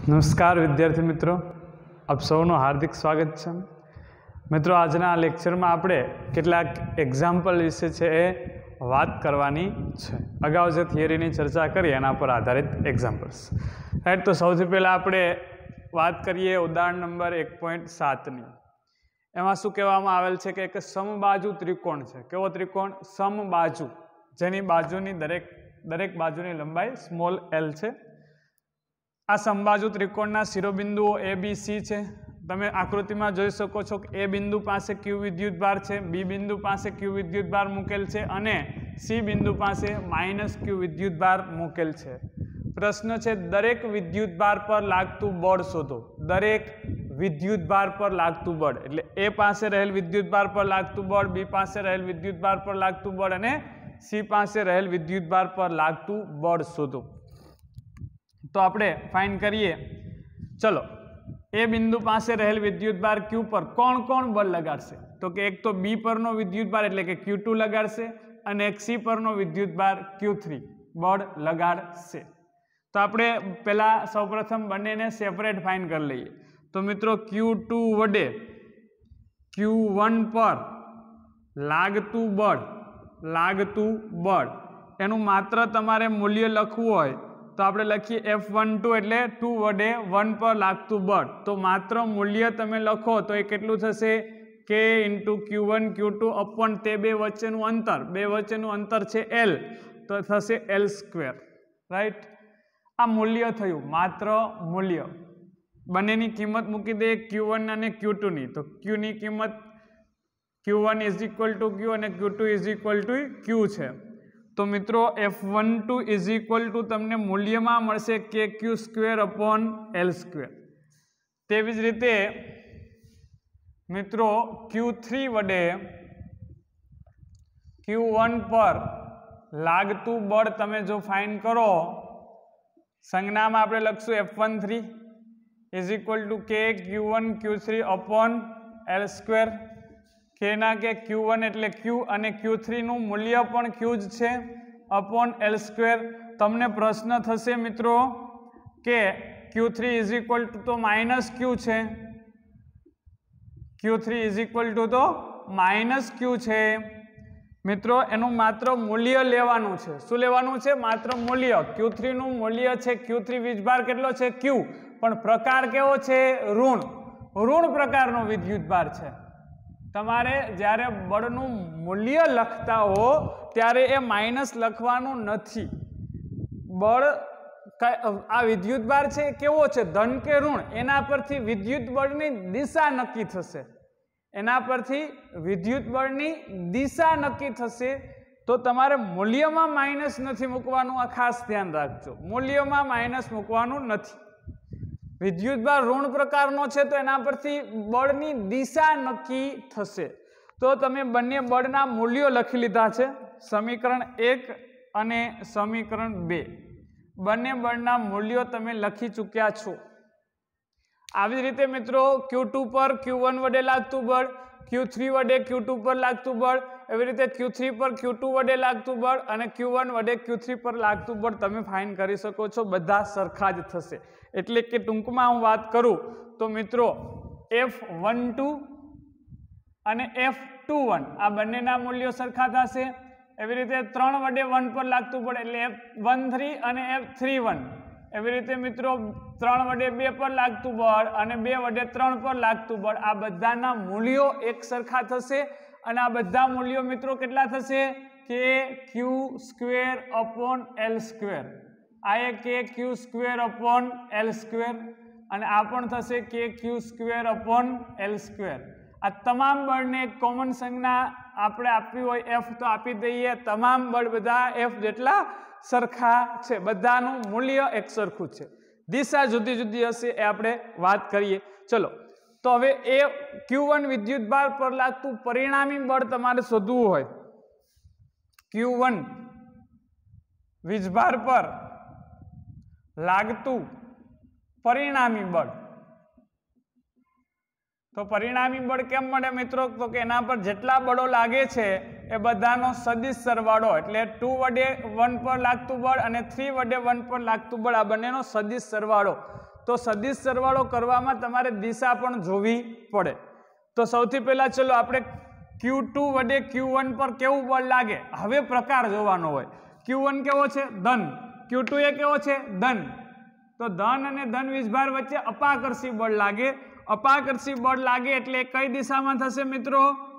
નમસ્કાર વિદ્યાર્થી મિત્રો, આપ સૌનું હાર્દિક સ્વાગત છે. મિત્રો, આજના લેક્ચરમાં આપણે કેટલાક એક્ઝામ્પલ વિશે છે એ વાત કરવાની છે. અગાઉ જે થિયરીની ચર્ચા કરી એના પર આધારિત એક્ઝામ્પલ્સ. રાઈટ, તો સૌથી પહેલાં આપણે વાત કરીએ ઉદાહરણ નંબર 1.7ની. એમાં શું કહેવામાં આવેલ છે કે એક સમબાજુ ત્રિકોણ છે. કેવો ત્રિકોણ? સમબાજુ, જેની બાજુની દરેક બાજુની લંબાઈ સ્મોલ એલ છે. આ સમબાજુ ત્રિકોણના શિરોબિંદુઓ એ બી સી છે. તમે આકૃતિમાં જોઈ શકો છો કે એ બિંદુ પાસે ક્યુ વિદ્યુતભાર છે, બી બિંદુ પાસે ક્યુ વિદ્યુતભાર મૂકેલ છે અને સી બિંદુ પાસે માઇનસ ક્યુ વિદ્યુતભાર મૂકેલ છે. પ્રશ્ન છે, દરેક વિદ્યુતભાર પર લાગતું બળ શોધો. દરેક વિદ્યુતભાર પર લાગતું બળ એટલે એ પાસે રહેલ વિદ્યુતભાર પર લાગતું બળ, બી પાસે રહેલ વિદ્યુતભાર પર લાગતું બળ અને સી પાસે રહેલ વિદ્યુતભાર પર લાગતું બળ શોધો. તો આપણે ફાઇન્ડ કરીએ. ચલો, એ બિંદુ પાસે રહેલ વિદ્યુતભાર ક્યુ પર કોણ કોણ બળ લગાડશે? તો કે એક તો બી પરનો વિદ્યુતભાર એટલે કે Q2 લગાડશે અને એક સી પરનો વિદ્યુતભાર Q3 બળ લગાડશે. તો આપણે પહેલા સૌપ્રથમ બંનેને સેપરેટ ફાઇન્ડ કરી લઈએ. તો મિત્રો, Q2 વડે Q1 પર લાગતું બળ એનું માત્ર તમારે મૂલ્ય લખવું હોય તો આપણે લખીએ F12 એટલે 2 વડે 1 પર લાગતું બળ. તો માત્ર મૂલ્ય તમે લખો તો એ કેટલું થશે? K × Q1 Q2 અપોન તે બે વચ્ચેનું અંતર છે L, તો થશે L². રાઈટ, આ મૂલ્ય થયું, માત્ર મૂલ્ય. બંનેની કિંમત મૂકી દે Q1 અને Q2ની. તો Q ની કિંમત Q1 = Q અને Q2 = Q છે. તો મિત્રો, F12 તમને મૂલ્યમાં મળશે KQ² / L². તેવી જ રીતે મિત્રો, Q3 વડે Q1 પર લાગતું બળ તમે જો ફાઇન્ડ કરો, સંજ્ઞામાં આપણે લખશું F13 = K Q1 Q3 / L². K ના કે Q1 એટલે Q અને Q3 નું મૂલ્ય પણ Q જ છે અપોન L². તમને પ્રશ્ન થશે મિત્રો કે Q3 તો માઇનસ Q છે, Q3 તો માઇનસ Q છે. મિત્રો, એનું માત્ર મૂલ્ય લેવાનું છે. શું લેવાનું છે? માત્ર મૂલ્ય. Q3 નું મૂલ્ય છે Q3 વીજભાર કેટલો છે? Q, પણ પ્રકાર કેવો છે? ઋણ પ્રકારનો વિદ્યુતભાર છે. તમારે જ્યારે બળનું મૂલ્ય લખતા હો ત્યારે એ માઇનસ લખવાનું નથી. બળ આ વિદ્યુતભાર છે કેવો છે, ધન કે ઋણ, એના પરથી વિદ્યુત બળની દિશા નક્કી થશે. તો તમારે મૂલ્યમાં માઇનસ નથી મૂકવાનું, આ ખાસ ધ્યાન રાખજો. મૂલ્યમાં માઇનસ મૂકવાનું નથી. વિદ્યુતભાર ઋણ પ્રકારનો છે તો એના પરથી બળની દિશા નક્કી થશે. તો તમે બંને બળના મૂલ્યો લખી લીધા છે, સમીકરણ 1 અને સમીકરણ 2. બંને બળના મૂલ્યો તમે લખી ચૂક્યા છો. આવી જ રીતે મિત્રો, Q2 પર Q1 વડે લાગતું બળ, Q3 વડે Q2 પર લાગતું બળ, એવી રીતે Q3 પર Q2 વડે લાગતું બળ અને Q1 વડે Q3 પર લાગતું બળ તમે ફાઇન્ડ કરી શકો છો. બધા સરખા જ થશે. એટલે કે ટૂંકમાં હું વાત કરું તો મિત્રો, F12 અને F21 આ બંનેના મૂલ્યો સરખા થશે. એવી રીતે 3 વડે 1 પર લાગતું બળ એટલે F13 અને F31. એવી રીતે મિત્રો, 3 વડે 2 પર લાગતું બળ અને 2 વડે 3 પર લાગતું બળ, આ બધાના મૂલ્યો એક સરખા થશે. અને આ બધા મૂલ્યો મિત્રો કેટલા થશે? KQ² / L². આ એ KQ² / L² અને આ પણ થશે KQ² / L². આ તમામ બળને એક કોમન સંજ્ઞા આપણે આપવી હોય F તો આપી દઈએ. તમામ બળ બધા F જેટલા સરખા છે, બધાનું મૂલ્ય એક સરખું છે. દિશા જુદી જુદી હશે એ આપણે વાત કરીએ. ચલો, તો હવે એ Q1 વિદ્યુતભાર પર લાગતું પરિણામી બળ તમારે શોધવું હોય. Q1 વીજભાર પર લાગતું પરિણામી બળ. તો પરિણામી બળ કેમ મળે મિત્રો? તો કે એના પર જેટલા બળો લાગે છે એ બધાનો સદિશ સરવાળો, એટલે 2 વડે 1 પર લાગતું બળ અને 3 વડે 1 પર લાગતું બળ, આ બંનેનો સદિશ સરવાળો. તો સદિશ સરવાળો કરવામાં તમારે દિશા પણ જોવી પડે. તો સૌથી પહેલા ચલો આપણે Q2 વડે Q1 પર કેવું બળ લાગે હવે પ્રકાર જોવાનો હોય. Q1 કેવો છે ધન, Q2 એ કેવો છે ધન. તો ધન અને ધન વીજભાર વચ્ચે અપાકર્ષી બળ લાગે. અપાકર્ષી બળ લાગે એટલે કઈ દિશામાં થશે મિત્રો?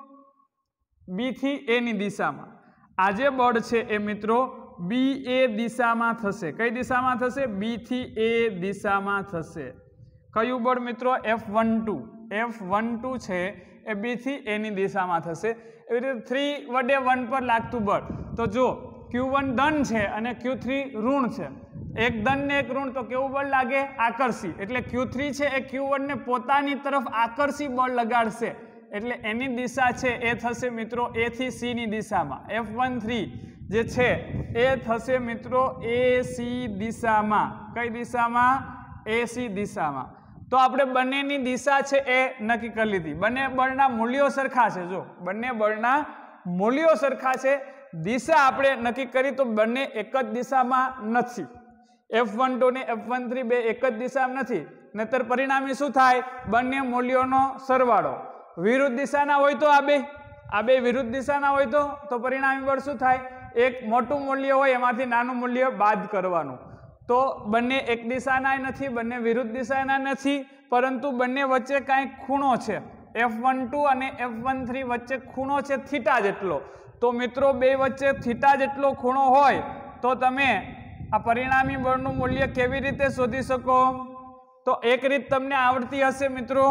B થી A ની દિશામાં. આ જે બળ છે એ મિત્રો BA દિશામાં થશે. કઈ દિશામાં થશે? B થી A દિશામાં થશે. કયું બળ મિત્રો? F12. F12 છે એ B થી A ની દિશામાં થશે. એવી રીતે 3 વડે 1 પર લાગતું બળ. તો જો Q1 ધન છે અને Q3 ઋણ છે. એક ધન ને એક ઋણ તો કેવું બળ લાગે? આકર્ષી. એટલે Q3 છે એ Q1 ને પોતાની તરફ આકર્ષી બળ લગાડશે. એટલે એની દિશા છે એ થશે મિત્રો A થી C ની દિશામાં. F13 જે છે એ થશે મિત્રો AC દિશામાં. કઈ દિશામાં? AC દિશામાં. તો આપણે બંનેની દિશા છે એ નક્કી કરી લીધી. બંને બળના મૂલ્યો સરખા છે. જો બંને બળના મૂલ્યો સરખા છે, દિશા આપણે નક્કી કરી તો બંને એક જ દિશામાં નથી. F12 ને F13 બે એક જ દિશામાં નથી. નહીતર પરિણામી શું થાય? બંને મૂલ્યોનો સરવાળો. વિરુદ્ધ દિશાના હોય તો આ બે વિરુદ્ધ દિશાના હોય તો પરિણામી બળ શું થાય? એક મોટું મૂલ્ય હોય એમાંથી નાનું મૂલ્ય બાદ કરવાનું. તો બંને એક દિશાના નથી, બંને વિરુદ્ધ દિશાના નથી, પરંતુ બંને વચ્ચે કાંઈ ખૂણો છે. F12 અને F13 વચ્ચે ખૂણો છે થીટા જેટલો. તો મિત્રો બે વચ્ચે થીટા જેટલો ખૂણો હોય તો તમે આ પરિણામી બળનું મૂલ્ય કેવી રીતે શોધી શકો? તો એક રીત તમને આવડતી હશે મિત્રો.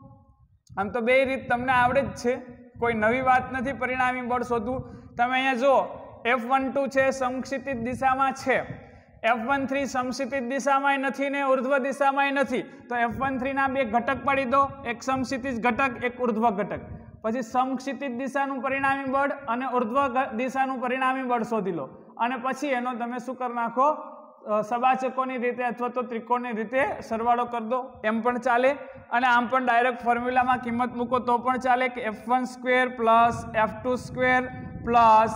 આમ તો બે રીત તમને આવડે જ છે, કોઈ નવી વાત નથી પરિણામી બળ શોધવું. તમે અહીંયા જો F12 છે સમક્ષિતિજ દિશામાં છે, F13 સમક્ષિતિજ દિશામાં નથી ને ઉર્ધ્વ દિશામાં નથી. તો F13 ના બે ઘટક પાડી દો, એક સમક્ષિતિજ ઘટક, એક ઉર્ધ્વ ઘટક. પછી સમક્ષિતિજ દિશાનું પરિણામી બળ અને ઉર્ધ્વ દિશાનું પરિણામી બળ શોધી લો અને પછી એનો તમે શું કરી નાખો? સબાચકોની રીતે અથવા તો ત્રિકોણની રીતે સરવાળો કરી દો, એમ પણ ચાલે. અને આમ પણ ડાયરેક્ટ ફોર્મ્યુલામાં કિંમત મૂકો તો પણ ચાલે કે F1² plus F2² plus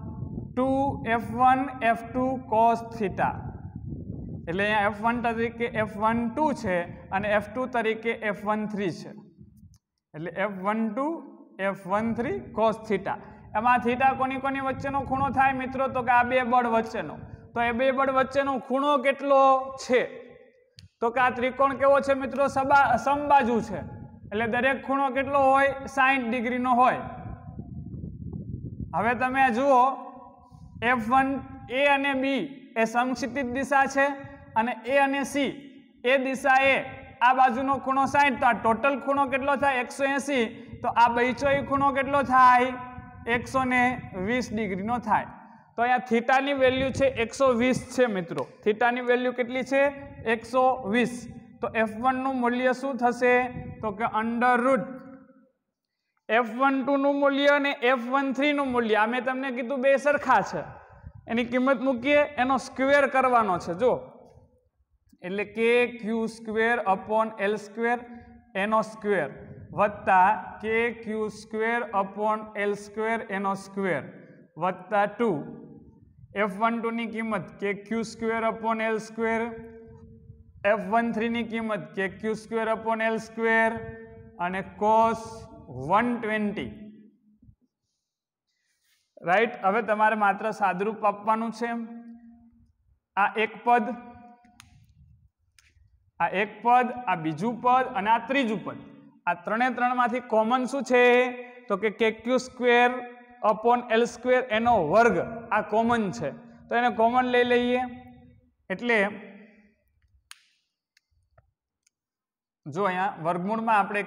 2F1 F2 cos θ. એટલે અહીંયા F1 તરીકે F12 છે અને F2 તરીકે F13 છે. એટલે F12 F13 cos θ. એમાં થીટા કોની વચ્ચેનો ખૂણો થાય મિત્રો? તો કે આ બે બળ વચ્ચેનો. તો એ બે બળ વચ્ચેનો ખૂણો કેટલો છે? તો કે આ ત્રિકોણ કેવો છે મિત્રો? સમબાજુ છે. એટલે દરેક ખૂણો કેટલો હોય? 60 ડિગ્રીનો હોય. હવે તમે જુઓ F1 A અને B એ સમક્ષિતિજ દિશા છે અને A અને C એ દિશા એ આ બાજુનો ખૂણો 60. તો આ ટોટલ ખૂણો કેટલો થાય? 180. તો આ બૈચોઈ ખૂણો કેટલો થાય? 120 ડિગ્રીનો થાય. તો અહીંયા થીટાની વેલ્યુ છે 120 છે મિત્રો. થીટાની વેલ્યુ કેટલી છે? 120. તો F1 નું મૂલ્ય શું થશે? તો કે √ F12 નું મૂલ્ય અને F13 નું મૂલ્ય આ મેં તમને કીધું બે સરખા છે. એની કિંમત મૂકીએ, એનો સ્ક્વેર કરવાનો છે. જો એટલે KQ²/L² એનો સ્ક્વેર વત્તા KQ²/L² એનો સ્ક્વેર વત્તા 2. F12 ની કિંમત KQ²/L², F13 ની કિંમત KQ²/L² અને cos 120. રાઈટ. હવે તમારે માત્ર સાદરૂપ આપવાનું છે. આ એક પદ, આ બીજું પદ અને આ ત્રીજું પદ, આ ત્રણેમાંથી કોમન શું છે? તો કે KQ²/L² એનો વર્ગ આ કોમન છે. તો એને કોમન લઈ લઈએ. એટલે જો અહીંયા વર્ગમૂળમાં આપણે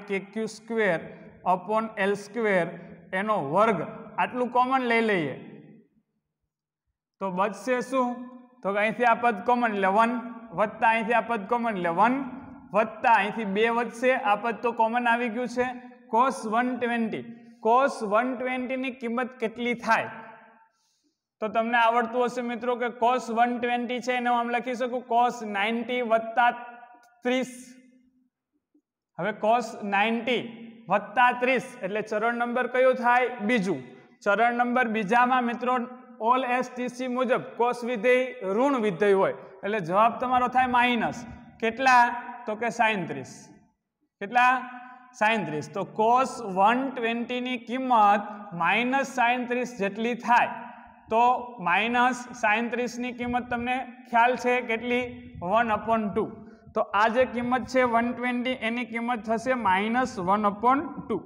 KQ²/L² એનો વર્ગ આટલું કોમન લઈ લઈએ તો બચશે શું? તો અહીંથી આ પદ કોમન એટલે 1 વત્તા અહીંથી આ પદ કોમન એટલે 1 વત્તા અહીંથી 2 વધશે. આ પદ તો કોમન આવી ગયું છે. cos 120. cos 120 ની કિંમત કેટલી થાય? તો તમને આવડતું હશે મિત્રો કે cos 120 છે એને હું આમ લખી શકું cos 90 વત્તા 30. હવે cos 90 વત્તા 30 એટલે ચરણ નંબર કયો થાય? બીજું. ચરણ નંબર બીજામાં મિત્રો ઓલ STC મુજબ cos વિધેય ઋણ વિધેય હોય એટલે જવાબ તમારો થાય માઇનસ. કેટલા? તો કે 37. કેટલા? 37. તો cos 120 ની કિંમત -37 જેટલી થાય. તો -37 ની કિંમત તમને ખ્યાલ છે કેટલી? 1/2. તો આ જે કિંમત છે 120 એની કિંમત થશે -1/2.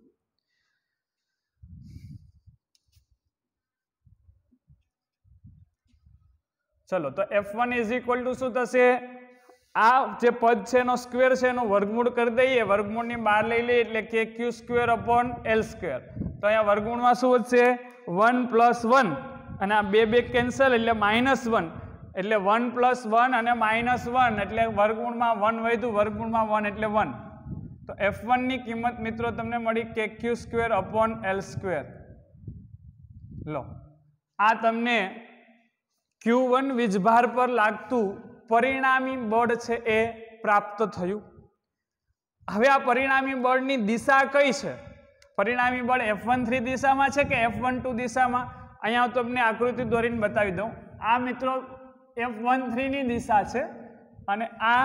ચલો તો F1 = શું થશે? આ જે પદ છે એનો સ્ક્વેર છે એનો વર્ગમૂળ કરી દઈએ, વર્ગમૂળની બહાર લઈ લઈએ એટલે કે Q²/L². તો અહીંયા વર્ગમૂળમાં શું વધશે? 1 + 1 અને આ બે કેન્સલ એટલે -1 એટલે 1 + 1 અને -1 એટલે વર્ગમૂળમાં 1 વધ્યું, વર્ગમૂળમાં 1 એટલે 1. તો F1 ની કિંમત મિત્રો તમને મળી કે Q²/L². લો આ તમને Q1 વીજભાર પર લાગતું પરિણામી બળ છે એ પ્રાપ્ત થયું. હવે આ પરિણામી બળની દિશા કઈ છે? પરિણામી બળ F13 દિશામાં છે કે F12 દિશામાં? અહીંયા હું તમને આકૃતિ દોરીને બતાવી દઉં. આ મિત્રો F13 ની દિશા છે અને આ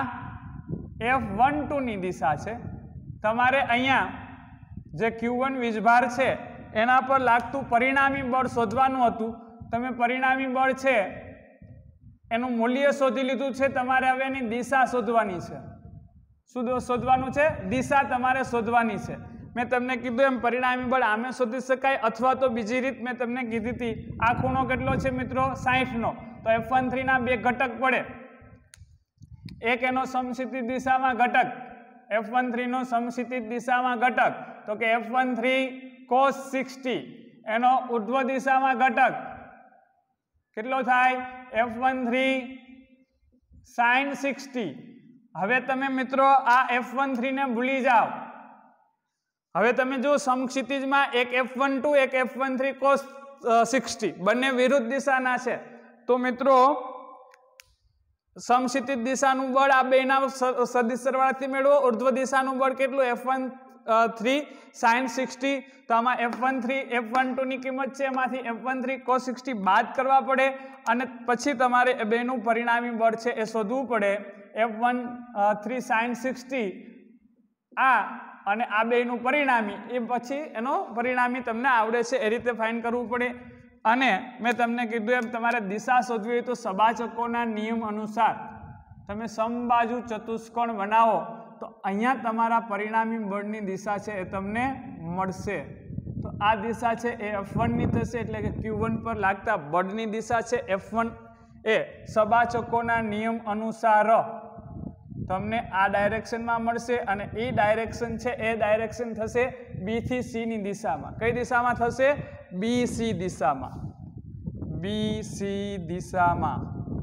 F12 ની દિશા છે. તમારે અહીંયા જે Q1 વીજભાર છે એના પર લાગતું પરિણામી બળ શોધવાનું હતું. તમે પરિણામી બળ છે એનું મૂલ્ય શોધી લીધું છે. તમારે હવે એની દિશા શોધવાની છે. શું શોધવાનું છે? દિશા તમારે શોધવાની છે. મેં તમને કીધું એમ પરિણામી બળ આમે શોધી શકાય અથવા તો બીજી રીત મેં તમને કીધી હતી. આ ખૂણો કેટલો છે મિત્રો? 60 નો. તો F13 ના બે ઘટક પડે. એક એનો સમક્ષિતિજ દિશામાં ઘટક, F13 નો સમક્ષિતિજ દિશામાં ઘટક તો કે F13 cos 60, એનો ઉર્ધ્વ દિશામાં ઘટક કેટલો થાય? F13 sin 60. હવે તમે મિત્રો આ F13 ને ભૂલી જાઓ. હવે તમે જો સમક્ષિતિજમાં એક F12 એક F13 cos 60 બંને વિરુદ્ધ દિશાના છે. તો મિત્રો સમક્ષિતિજ દિશાનું બળ આ બેના સદિશ સરવાળાથી મેળવો. ઉર્ધ્વ દિશાનું બળ કેટલું? F13 sin 60. તો આમાં F13 F12 ની કિંમત છે એમાંથી F13 cos 60 બાદ કરવા પડે અને પછી તમારે એ બેનું પરિણામી બળ છે એ શોધવું પડે. F13 sin 60 આ અને આ બેનું પરિણામી એ પછી એનો પરિણામી તમને આવડે છે એ રીતે ફાઇન્ડ કરવું પડે. અને મેં તમને કીધું એમ તમારે દિશા શોધવી હોય તો સબાચકોના નિયમ અનુસાર તમે સમબાજુ ચતુષ્કોણ બનાવો તો અહીંયા તમારા પરિણામી બળની દિશા છે એ તમને મળશે. તો આ દિશા છે એ F1 ની થશે એટલે કે Q1 પર લાગતા બળની દિશા છે F1 એ સબાચકોના નિયમ અનુસાર તમને આ ડાયરેક્શનમાં મળશે અને એ ડાયરેક્શન છે એ ડાયરેક્શન થશે B થી C ની દિશામાં. કઈ દિશામાં થશે? BC દિશામાં. BC દિશામાં.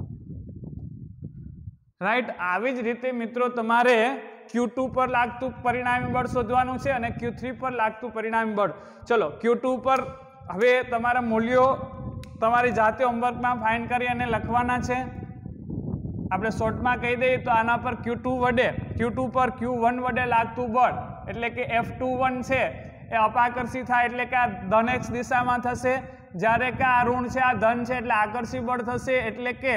રાઈટ. આવી જ રીતે મિત્રો તમારે Q2 પર લાગતું પરિણામી બળ શોધવાનું છે અને Q3 પર લાગતું પરિણામી બળ. ચલો Q2 પર હવે તમારા મૂલ્યો તમારી જાતે હોમવર્કમાં ફાઇન્ડ કરી અને લખવાના છે. આપણે શોર્ટમાં કહી દઈએ તો આના પર Q2 પર Q1 વડે લાગતું બળ એટલે કે F21 છે એ અપાકર્ષી થાય એટલે કે આ ધન X દિશામાં થશે. જ્યારે કે આ ઋણ છે આ ધન છે એટલે આકર્ષી બળ થશે એટલે કે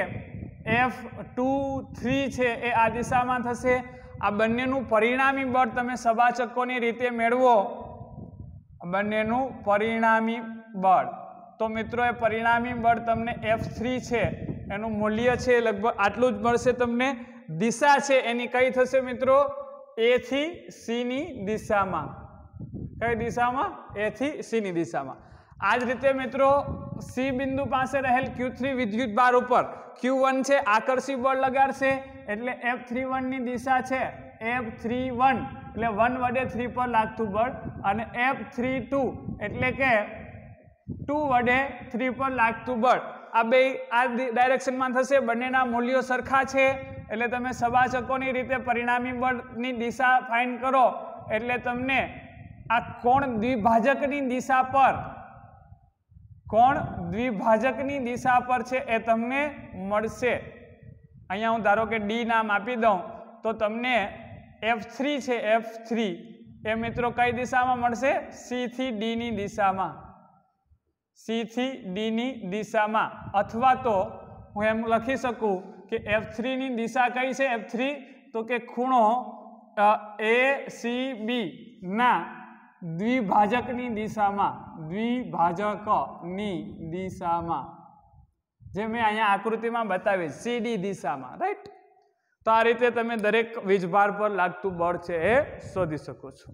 F23 છે એ આ દિશામાં થશે. આ બંનેનું પરિણામી બળ તમે સબાચકોની રીતે મેળવો. બંનેનું પરિણામી બળ. તો મિત્રો એ પરિણામી બળ તમને F3 છે એનું મૂલ્ય છે લગભગ આટલું જ મળશે તમને. દિશા છે એની કઈ થશે મિત્રો? A થી C ની દિશામાં. કઈ દિશામાં? A થી C ની દિશામાં. આ જ રીતે મિત્રો C બિંદુ પાસે રહેલ Q3 વિદ્યુત ભાર ઉપર Q1 છે આકર્ષી બળ લગાડશે એટલે F31 ની દિશા છે F31 એટલે 1 વડે 3 પર લાગતું બળ અને F32 એટલે કે 2 વડે 3 પર લાગતું બળ. આ બે આ ડાયરેક્શનમાં થશે. બંનેના મૂલ્યો સરખા છે એટલે તમે સબાચકોની રીતે પરિણામી બળની દિશા ફાઇન્ડ કરો એટલે તમને આ કોણ દ્વિભાજકની દિશા પર છે એ તમને મળશે. અહીંયા હું ધારો કે D નામ આપી દઉં તો તમને F3 છે F3 એ મિત્રો કઈ દિશામાં મળશે? C થી D ની દિશામાં. C થી D ની દિશામાં. અથવા તો હું એમ લખી શકું કે F3 ની દિશા કઈ છે? F3 તો કે ખૂણો ACB ના દ્વિભાજકની દિશામાં જે મેં અહીંયા આકૃતિમાં બતાવી CD દિશામાં, રાઈટ. તો આ રીતે તમે દરેક વીજભાર પર લાગતું બળ છે એ શોધી શકો છો.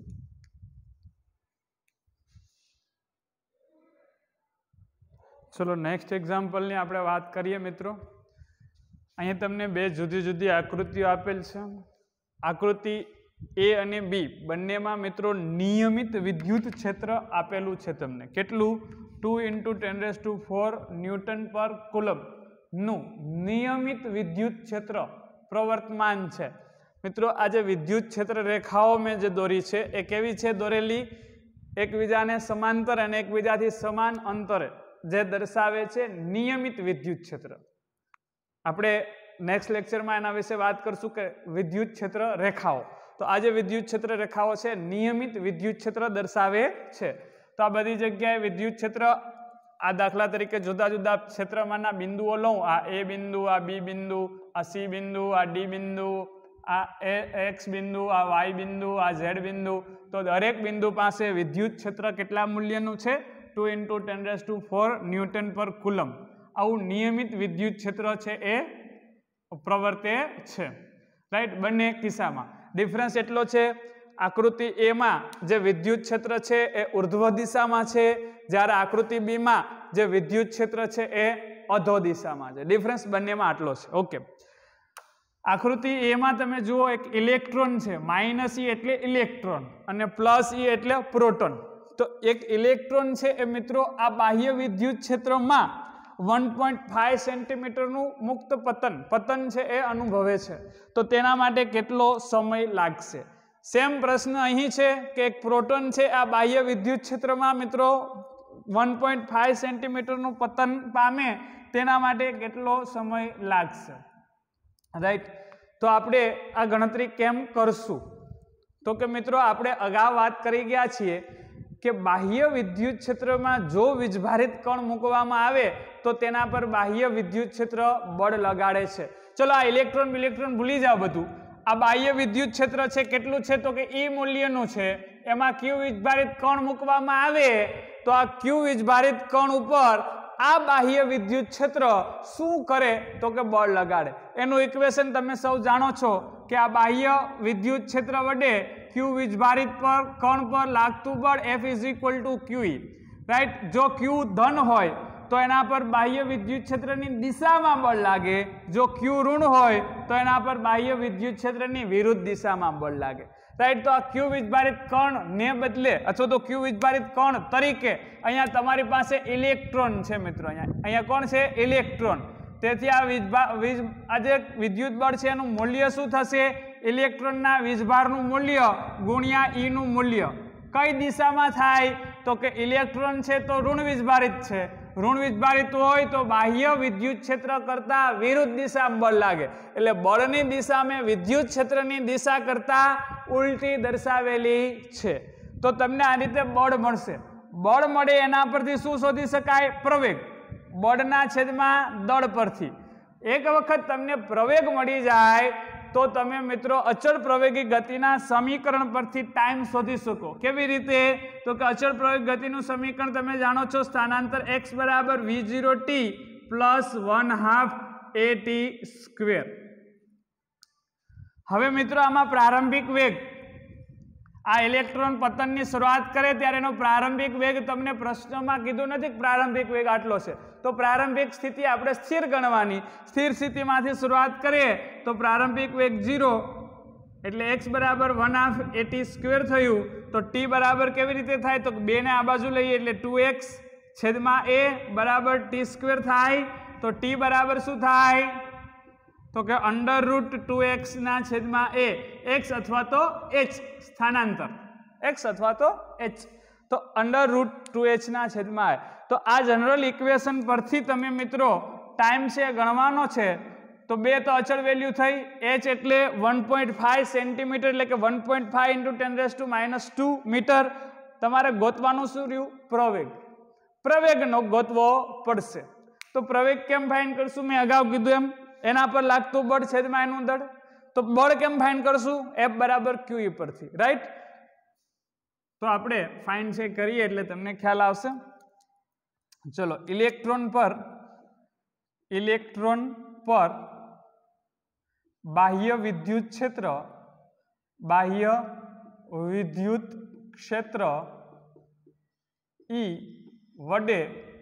ચલો નેક્સ્ટ એક્ઝામ્પલની આપણે વાત કરીએ મિત્રો. અહીંયા તમને બે જુદી જુદી આકૃતિઓ આપેલ છે. આકૃતિ A અને B બંનેમાં મિત્રો નિયમિત વિદ્યુત ક્ષેત્ર આપેલું છે તમને. કેટલું? 2 × 10⁴ ન્યૂટન પર કુલમ નું નિયમિત વિદ્યુત ક્ષેત્ર પ્રવર્તમાન છે. મિત્રો આ જે વિદ્યુત ક્ષેત્ર રેખાઓ મેં જે દોરી છે એ કેવી છે દોરેલી? એકબીજાને સમાંતર અને એકબીજાથી સમાન અંતરે જે દર્શાવે છે નિયમિત વિદ્યુત ક્ષેત્ર. આપણે નેક્સ્ટ લેક્ચરમાં એના વિશે વાત કરશું કે વિદ્યુત ક્ષેત્ર રેખાઓ. તો આ જે વિદ્યુત ક્ષેત્ર રેખાઓ છે નિયમિત વિદ્યુત ક્ષેત્ર દર્શાવે છે. તો આ બધી જગ્યાએ વિદ્યુત ક્ષેત્ર, આ દાખલા તરીકે જુદા જુદા ક્ષેત્રમાંના બિંદુઓ લઉં, આ A બિંદુ, આ B બિંદુ, આ C બિંદુ, આ D બિંદુ, આ X બિંદુ, આ Y બિંદુ, આ Z બિંદુ. તો દરેક બિંદુ પાસે વિદ્યુત ક્ષેત્ર કેટલા મૂલ્યનું છે? 2 × 10⁴ ન્યૂટન પર કુલમ. આવું નિયમિત વિદ્યુત ક્ષેત્ર છે એ પ્રવર્તે છે, રાઈટ. બંને કિસ્સામાં ડિફરન્સ એટલો છે, આકૃતિ A માં જે વિદ્યુત ક્ષેત્ર છે એ ઉર્ધ્વ દિશામાં છે, જ્યારે આકૃતિ B માં જે વિદ્યુત ક્ષેત્ર છે એ અધો દિશામાં છે. ડિફરન્સ બંનેમાં આટલો છે. ઓકે. આકૃતિ A માં તમે જુઓ એક ઇલેક્ટ્રોન છે, -E એટલે ઇલેક્ટ્રોન અને +E એટલે પ્રોટોન. તો એક ઇલેક્ટ્રોન છે એ મિત્રો આ બાહ્ય વિદ્યુત ક્ષેત્રમાં 1.5 સેન્ટીમીટરનું મુક્ત પતન છે એ અનુભવે છે. તો તેના માટે કેટલો સમય લાગશે? સેમ પ્રશ્ન અહીં છે કે એક પ્રોટોન છે આ બાહ્ય વિદ્યુત ક્ષેત્રમાં મિત્રો 1.5 સેન્ટીમીટરનું પતન પામે, તેના માટે કેટલો સમય લાગશે, રાઈટ. તો આપણે આ ગણતરી કેમ કરશું? તો કે મિત્રો આપણે અગાઉ વાત કરી ગયા છીએ કે બાહ્ય વિદ્યુત ક્ષેત્રમાં જો વીજભારિત કણ મૂકવામાં આવે તો તેના પર બાહ્ય વિદ્યુત ક્ષેત્ર બળ લગાડે છે. ચલો આ ઇલેક્ટ્રોન ભૂલી જાઓ બધું. આ બાહ્ય વિદ્યુત ક્ષેત્ર છે કેટલું છે? તો કે E મૂલ્યનું છે. એમાં Q વીજભારિત કણ મૂકવામાં આવે તો આ Q વીજભારિત કણ ઉપર આ બાહ્ય વિદ્યુત ક્ષેત્ર શું કરે? તો કે બળ લગાડે. એનું ઇક્વેશન તમે સૌ જાણો છો કે આ બાહ્ય વિદ્યુત ક્ષેત્ર વડે Q વીજભારિત પર કણ પર લાગતું બળ F = QE, રાઈટ. જો Q ધન હોય તો એના પર બાહ્ય વિદ્યુત ક્ષેત્રની દિશામાં બળ લાગે, જો Q ઋણ હોય તો એના પર બાહ્ય વિદ્યુત ક્ષેત્રની વિરુદ્ધ દિશામાં બળ લાગે, રાઈટ. તો આ Q વીજભારિત કણ ને બદલે અથવા તો Q વીજભારિત કણ તરીકે અહીંયા તમારી પાસે ઇલેક્ટ્રોન છે મિત્રો. અહીંયા કોણ છે? ઇલેક્ટ્રોન. તેથી આ જે વિદ્યુત બળ છે એનું મૂલ્ય શું થશે? ઇલેક્ટ્રોનના વીજભારનું મૂલ્ય ગુણ્યા E નું મૂલ્ય. કઈ દિશામાં થાય? તો કે ઇલેક્ટ્રોન છે તો ઋણ વીજભારિત છે, ઋણ વીજભારિત હોય તો બાહ્ય વિદ્યુત ક્ષેત્ર કરતા વિરુદ્ધ દિશામાં બળ લાગે. એટલે બળની દિશા મેં વિદ્યુત ક્ષેત્રની દિશા કરતા ઉલટી દર્શાવેલી છે. તો તમને આ રીતે બળ મળશે. બળ મળે એના પરથી શું શોધી શકાય? પ્રવેગ. બળના છેદમાં દળ પરથી. એક વખત તમને પ્રવેગ મળી જાય તો તમે મિત્રો અચળ પ્રવેગી ગતિના સમીકરણ પરથી ટાઈમ શોધી શકો. કેવી રીતે? તો કે અચળ પ્રવેગ ગતિનું સમીકરણ તમે જાણો છો, સ્થાનાંતર x = v0t + 1/2 at². હવે મિત્રો આમાં પ્રારંભિક વેગ, આ ઇલેક્ટ્રોન પતનની શરૂઆત કરે ત્યારે એનો પ્રારંભિક વેગ તમને પ્રશ્નમાં કીધું નથી કે પ્રારંભિક વેગ આટલો છે. તો પ્રારંભિક સ્થિતિ આપણે સ્થિર ગણવાની. સ્થિર સ્થિતિમાંથી શરૂઆત કરીએ તો પ્રારંભિક વેગ 0 એટલે x = 1/2 at² થયું. તો t બરાબર કેવી રીતે થાય? તો 2 ને આ બાજુ લઈએ એટલે 2x / t² થાય. તો t બરાબર શું થાય? તો કે √2x / a, x અથવા તો h સ્થાનાંતર, x અથવા તો h, તો √2h / a. તો આ જનરલ ઇક્વેશન પરથી તમે મિત્રો ટાઈમ છે ગણવાનો છે. તો 2 તો અચળ વેલ્યુ થઈ, h એટલે 1.5 સેન્ટીમીટર એટલે કે 1.5 × 10⁻² મીટર. તમારે ગોતવાનું શું રહ્યું? પ્રવેગ. પ્રવેગનો ગોતવો પડશે. તો પ્રવેગ કેમ ફાઇન્ડ કરશું? મેં અગાઉ કીધું એમ, એના પર લાગતું બળ છેદમાં એનું દળ. તો તો બળ કેમ ફાઇન્ડ કરશું? F બરાબર QE પરથી, રાઈટ? તો આપણે ફાઇન્ડ છે કરીએ એટલે તમને ખ્યાલ આવશે. ચલો, ઇલેક્ટ્રોન પર બાહ્ય વિદ્યુત ક્ષેત્ર E વડે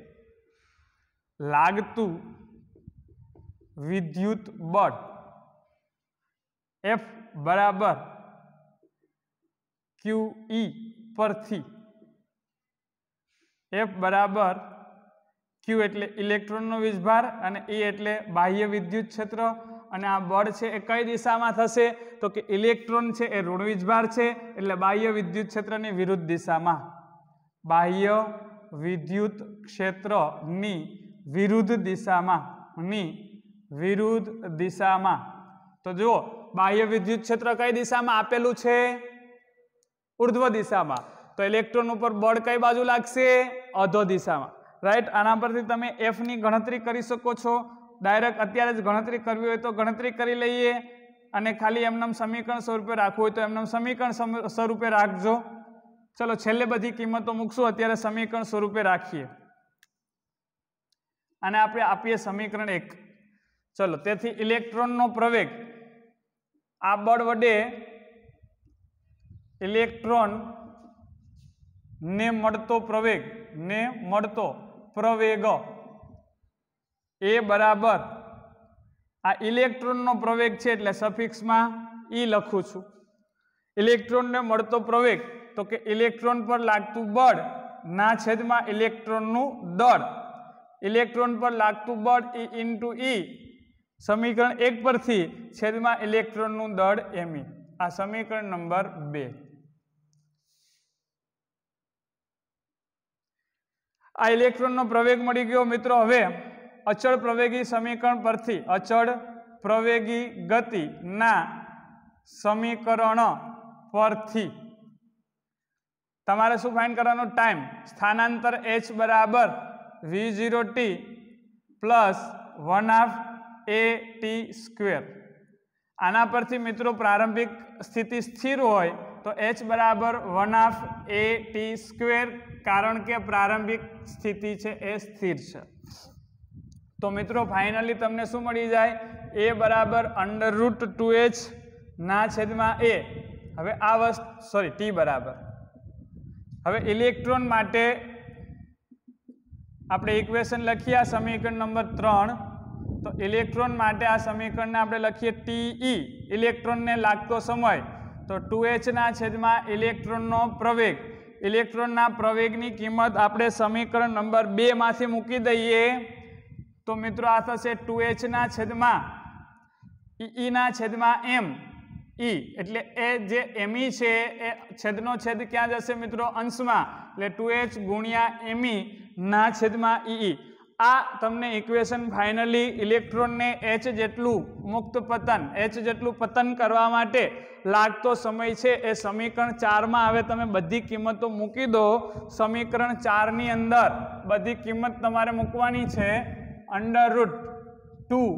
લાગતું વિદ્યુત બળ F બરાબર QE પરથી F બરાબર Q એટલે ઇલેક્ટ્રોનનો વીજભાર અને E એટલે બાહ્ય વિદ્યુત ક્ષેત્ર, અને આ બળ છે એ કઈ દિશામાં થશે? તો કે ઇલેક્ટ્રોન છે એ ઋણ વીજભાર છે એટલે બાહ્ય વિદ્યુત ક્ષેત્રની વિરુદ્ધ દિશામાં, બાહ્ય વિદ્યુત ક્ષેત્રની વિરુદ્ધ દિશામાં. તો જુઓ, બાહ્ય વિદ્યુત ક્ષેત્ર કઈ દિશામાં આપેલું છે? ઉર્ધ્વ દિશામાં. તો ઇલેક્ટ્રોન ઉપર બળ કઈ બાજુ લાગશે? અધો દિશામાં, રાઈટ? આના પરથી તમે F ની ગણતરી કરી શકો છો. ડાયરેક્ટ અત્યારે જ ગણતરી કરવી હોય તો ગણતરી કરી લઈએ, અને ખાલી એમનેમ સમીકરણ સ્વરૂપે રાખવું હોય તો એમનેમ સમીકરણ સ્વરૂપે રાખજો. ચલો, છેલ્લે બધી કિંમતો મૂકશું, અત્યારે સમીકરણ સ્વરૂપે રાખીએ અને આપણે આપીએ સમીકરણ 1. ચલો, તેથી ઇલેક્ટ્રોનનો પ્રવેગ, આ બળ વડે ઇલેક્ટ્રોન ને મળતો પ્રવેગ એ બરાબર, આ ઇલેક્ટ્રોનનો પ્રવેગ છે એટલે સફિક્સમાં E લખું છું. ઇલેક્ટ્રોનને મળતો પ્રવેગ તો કે ઇલેક્ટ્રોન પર લાગતું બળ ના છેદમાં ઇલેક્ટ્રોનનું દળ. ઇલેક્ટ્રોન પર લાગતું બળ E ઇન્ટુ E, સમીકરણ 1 પરથી, છેદમાં ઇલેક્ટ્રોનનું દળ me. આ સમીકરણ નંબર 2. આ ઇલેક્ટ્રોનનો પ્રવેગ મળી ગયો મિત્રો. હવે અચળ પ્રવેગી સમીકરણ પરથી, અચળ પ્રવેગી ગતિના સમીકરણ પરથી તમારે શું ફાઇન્ડ કરવાનું? ટાઈમ. સ્થાનાંતર h બરાબર v0t પ્લસ 1/2 at². આના પરથી મિત્રો પ્રારંભિક સ્થિતિ સ્થિર હોય તો h બરાબર 1/2 at², કારણ કે પ્રારંભિક સ્થિતિ છે એ સ્થિર છે. તો મિત્રો ફાઇનલી તમને શું મળી જાય? a બરાબર √2h ના છેદમાં a. હવે આ t બરાબર, હવે ઇલેક્ટ્રોન માટે આપણે ઇક્વેશન લખીએ, આ સમીકરણ નંબર 3. તો ઇલેક્ટ્રોન માટે આ સમીકરણને આપણે લખીએ TE, ઇલેક્ટ્રોનને લાગતો સમય, તો 2h ના છેદમાં ઇલેક્ટ્રોનનો પ્રવેગ. ઇલેક્ટ્રોનના પ્રવેગની કિંમત આપણે સમીકરણ નંબર 2 માંથી મૂકી દઈએ તો મિત્રો આ થશે 2h ના છેદમાં E ના છેદમાં m. E એટલે એ જે me છે એ છેદનો છેદ ક્યાં જશે મિત્રો? અંશમાં, એટલે 2h ગુણ્યા me ના છેદમાં E. આ તમને ઇક્વેશન ફાઇનલી ઇલેક્ટ્રોનને h જેટલું પતન કરવા માટે લાગતો સમય છે એ સમીકરણ 4 માં હવે તમે બધી કિંમતો મૂકી દો. સમીકરણ 4 ની અંદર બધી કિંમત તમારે મૂકવાની છે. √2h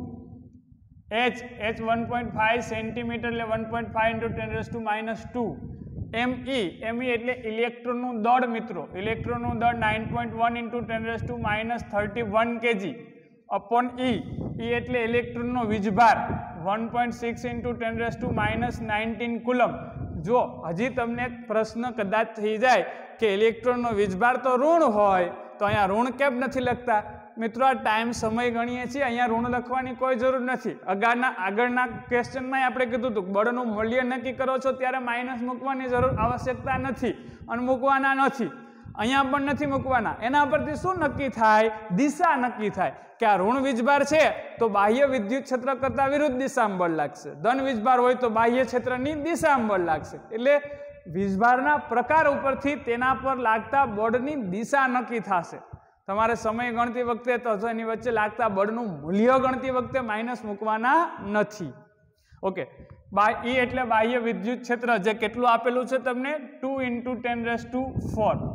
1.5 સેન્ટીમીટર એટલે 1.5 × 10⁻². me એટલે ઇલેક્ટ્રોનનું દળ મિત્રો. ઇલેક્ટ્રોનનું દળ 9.1 × 10⁻31 kg અપોન E એટલે ઇલેક્ટ્રોનનો વીજભાર 1.6 × 10⁻19 કુલમ. જો હજી તમને પ્રશ્ન કદાચ થઈ જાય કે ઇલેક્ટ્રોનનો વીજભાર તો ઋણ હોય તો અહીંયા ઋણ કેમ નથી લખતા? મિત્રો આ ટાઈમ સમય ગણીએ છીએ, અહીંયા ઋણ લખવાની કોઈ જરૂર નથી. આગળના ક્વેશ્ચનમાં આપણે કીધું હતું બળનું મૂલ્ય નક્કી કરો છો ત્યારે માઇનસ મૂકવાની આવશ્યકતા નથી અને મૂકવાના નથી. અહીંયા પણ નથી મૂકવાના. એના પરથી શું નક્કી થાય? દિશા નક્કી થાય કે આ ઋણ વીજભાર છે તો બાહ્ય વિદ્યુત ક્ષેત્ર કરતા વિરુદ્ધ દિશામાં બળ લાગશે. ધન વીજભાર હોય તો બાહ્ય ક્ષેત્રની દિશામાં બળ લાગશે. એટલે વીજભારના પ્રકાર ઉપરથી તેના પર લાગતા બળની દિશા નક્કી થશે. તમારે સમય ગણતી વખતે તો એની વચ્ચે લાગતા બળનું મૂલ્ય ગણતી વખતે માઇનસ મૂકવાના નથી. ઓકે, E એટલે બાહ્ય વિદ્યુત ક્ષેત્ર જે કેટલું આપેલું છે તમને? 2 × 10⁴.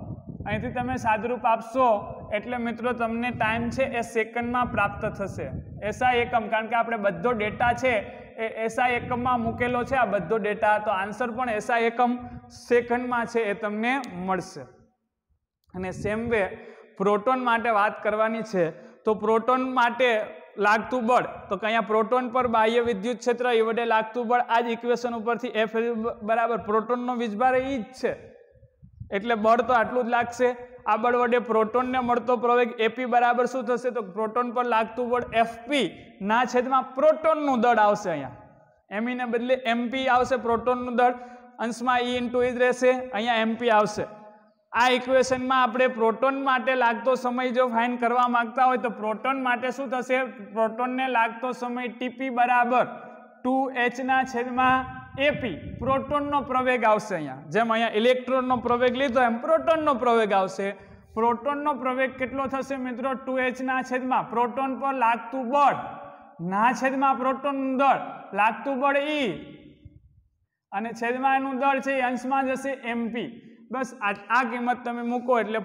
અહીંથી તમે સાદુરૂપ આપશો એટલે મિત્રો તમને ટાઈમ છે એ સેકન્ડમાં પ્રાપ્ત થશે. એસઆઈ એકમ, કારણ કે આપણે બધો ડેટા છે એ એસઆઈ એકમમાં મૂકેલો છે. આ બધો ડેટા, તો આન્સર પણ એસઆઈ એકમ સેકન્ડમાં છે એ તમને મળશે. અને સેમ વે પ્રોટોન માટે વાત કરવાની છે. તો પ્રોટોન માટે લાગતું બળ, તો કે અહીંયા પ્રોટોન પર બાહ્ય વિદ્યુત ક્ષેત્ર એ વડે લાગતું બળ, આ જ ઇક્વેશન ઉપરથી એફ બરાબર પ્રોટોનનો વીજભાર એ જ છે, એટલે બળ તો આટલું જ લાગશે. આ બળ વડે પ્રોટોનને મળતો પ્રવેગ એપી બરાબર શું થશે? તો પ્રોટોન પર લાગતું બળ એફપી ના છેદમાં પ્રોટોનનું દળ આવશે. અહીંયા એમી ને બદલે એમપી આવશે. પ્રોટોનનું દળ અંશમાં ઈ ઇન્ટુ ઈ જ રહેશે, અહીંયા એમપી આવશે. આ ઇક્વેશનમાં આપણે પ્રોટોન માટે લાગતો સમય જો ફાઇન્ડ કરવા માંગતા હોય તો પ્રોટોન માટે શું થશે? પ્રોટોનને લાગતો સમય ટીપી બરાબર 2h ના છેદમાં એપી પ્રોટોનનો પ્રવેગ આવશે. અહીંયા જેમ અહીંયા ઇલેક્ટ્રોનનો પ્રવેગ લીધો એમ પ્રોટોનનો પ્રવેગ આવશે. પ્રોટોનનો પ્રવેગ કેટલો થશે મિત્રો? 2h ના છેદમાં પ્રોટોન પર લાગતું બળ ના છેદમાં પ્રોટોનનું દળ, લાગતું બળ ઈ અને છેદમાં એનું દળ છે એ અંશમાં જશે એમપી. બસ આ કિંમત તમે મૂકો એટલે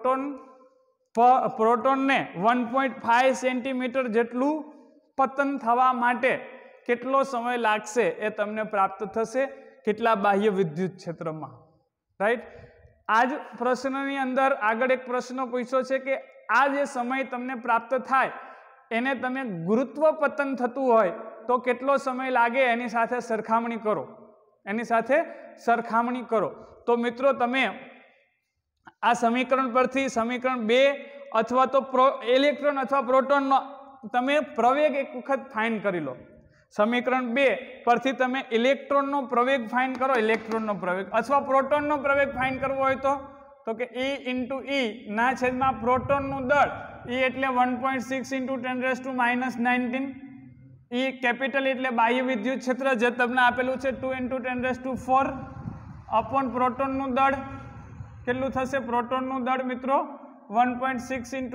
પ્રોટોનને 1.5 સેન્ટીમીટર જેટલું પતન થવા માટે કેટલો સમય લાગશે એ તમને પ્રાપ્ત થશે. કેટલા બાહ્ય વિદ્યુત ક્ષેત્રમાં, રાઈટ. આ જ પ્રશ્નની અંદર આગળ એક પ્રશ્ન પૂછ્યો છે કે આ જે સમય તમને પ્રાપ્ત થાય એને તમે ગુરુત્વ પતન થતું હોય તો કેટલો સમય લાગે એની સાથે સરખામણી કરો, એની સાથે સરખામણી કરો. તો મિત્રો તમે આ સમીકરણ પરથી સમીકરણ 2 અથવા તો ઇલેક્ટ્રોન અથવા પ્રોટોનનો તમે પ્રવેગ એક વખત ફાઇન્ડ કરી લો. સમીકરણ 2 પરથી તમે ઇલેક્ટ્રોનનો પ્રવેગ ફાઇન્ડ કરો, ઇલેક્ટ્રોનનો પ્રવેગ, અથવા પ્રોટોનનો પ્રવેગ ફાઇન્ડ કરવો હોય તો કે E ઇન્ટુ E ના છેદમાં પ્રોટોનનું દળ, E એટલે 1.6 ઇન્ટુ 10⁻⁹. E કેપિટલ એટલે બાહ્ય વિદ્યુત ક્ષેત્ર જે તમને આપેલું છે 2 ઇન્ટુ 10⁴ અપોન પ્રોટોનનું દળ કેટલું થશે? પ્રોટોનનું દળ મિત્રો 1.6 ઇન્ટુ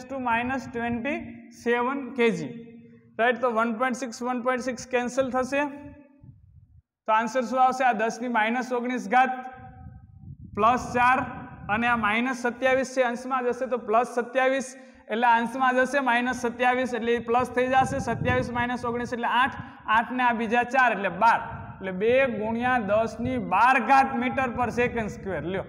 10⁻27 kg, રાઈટ. તો 1.6 કેન્સલ થશે તો આન્સર શું આવશે? આ 10⁻⁹ +4 અને આ -27 છે અંશમાં જશે તો +27 એટલે અંશમાં જશે -27 એટલે પ્લસ થઈ જશે. 27 - 19 એટલે 8, 8 ને આ બીજા 4 એટલે 12, એટલે 2 × 10⁻12 મીટર/સેકન્ડ². લ્યો,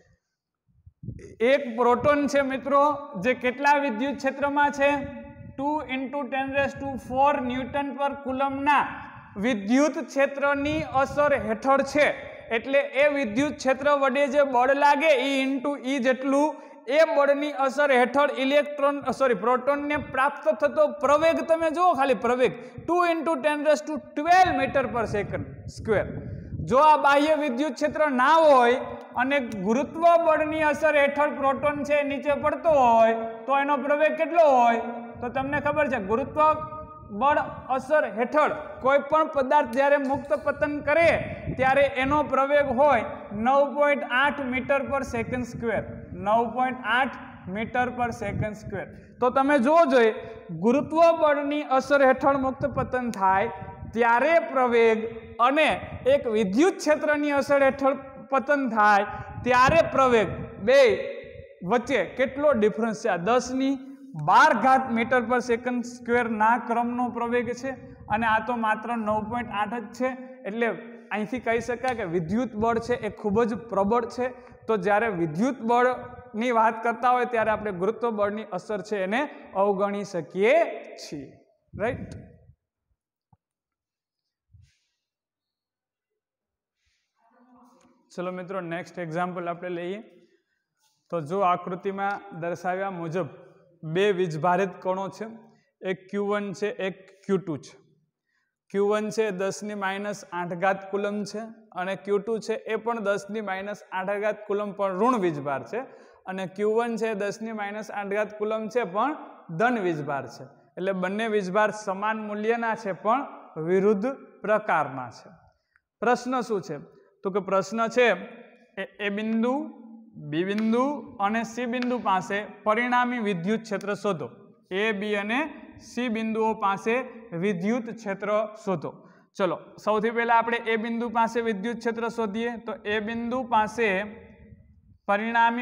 એક પ્રોટોન છે મિત્રો જે કેટલા વિદ્યુત ક્ષેત્રમાં છે? 2 × 10⁴ ન્યૂટન પર કુલમના વિદ્યુત ક્ષેત્રની અસર હેઠળ છે. એટલે એ વિદ્યુત ક્ષેત્ર વડે જે બળ લાગે E ઇન્ટુ E જેટલું એ બળની અસર હેઠળ પ્રોટોનને પ્રાપ્ત થતો પ્રવેગ તમે જુઓ, ખાલી પ્રવેગ 2 × 10⁻12 મીટર/સેકન્ડ². જો આ બાહ્ય વિદ્યુત ક્ષેત્ર ના હોય અને ગુરુત્વ બળની અસર હેઠળ પ્રોટોન છે નીચે પડતો હોય તો એનો પ્રવેગ કેટલો હોય? તો તમને ખબર છે ગુરુત્વ બળ અસર હેઠળ કોઈ પણ પદાર્થ જ્યારે મુક્ત પતન કરે ત્યારે એનો પ્રવેગ હોય 9.8 મીટર/સેકન્ડ². 9.8 મીટર/સેકન્ડ². તો તમે જોવો જોઈએ ગુરુત્વ બળની અસર હેઠળ મુક્ત પતન થાય ત્યારે પ્રવેગ અને એક વિદ્યુત ક્ષેત્રની અસર હેઠળ પતન થાય ત્યારે પ્રવેગ, બે વચ્ચે કેટલો ડિફરન્સ છે? આ 10⁻12 મીટર/સેકન્ડ² ના ક્રમનો પ્રવેગ છે અને આ તો માત્ર 9.8 જ છે. એટલે અહીંથી કહી શકાય કે વિદ્યુત બળ છે એ ખૂબ જ પ્રબળ છે. તો જ્યારે વિદ્યુત બળની વાત કરતા હોય ત્યારે આપણે ગુરુત્વ બળની અસર છે એને અવગણી શકીએ છીએ, રાઈટ. ચલો મિત્રો નેક્સ્ટ એક્ઝામ્પલ આપણે લઈએ. તો જો આકૃતિમાં દર્શાવ્યા મુજબ બે વીજભારિત કણો છે, એક Q1 છે એક Q2 છે. Q1 છે 10⁻8 કુલમ છે અને Q2 છે એ પણ 10⁻8 કુલમ પણ ઋણ વીજભાર છે અને Q1 છે 10⁻8 કુલમ છે પણ ધન વીજભાર છે. એટલે બંને વીજભાર સમાન મૂલ્યના છે પણ વિરુદ્ધ પ્રકારના છે. પ્રશ્ન શું છે? તો કે પ્રશ્ન છે એ બિંદુ, બી બિંદુ અને સી બિંદુ પાસે પરિણામી વિદ્યુત ક્ષેત્ર શોધો. એ, બી અને સી બિંદુઓ પાસે વિદ્યુત ક્ષેત્ર શોધો. ચલો સૌથી પહેલા આપણે એ બિંદુ પાસે વિદ્યુત ક્ષેત્ર શોધીએ. તો એ બિંદુ પાસે પરિણામી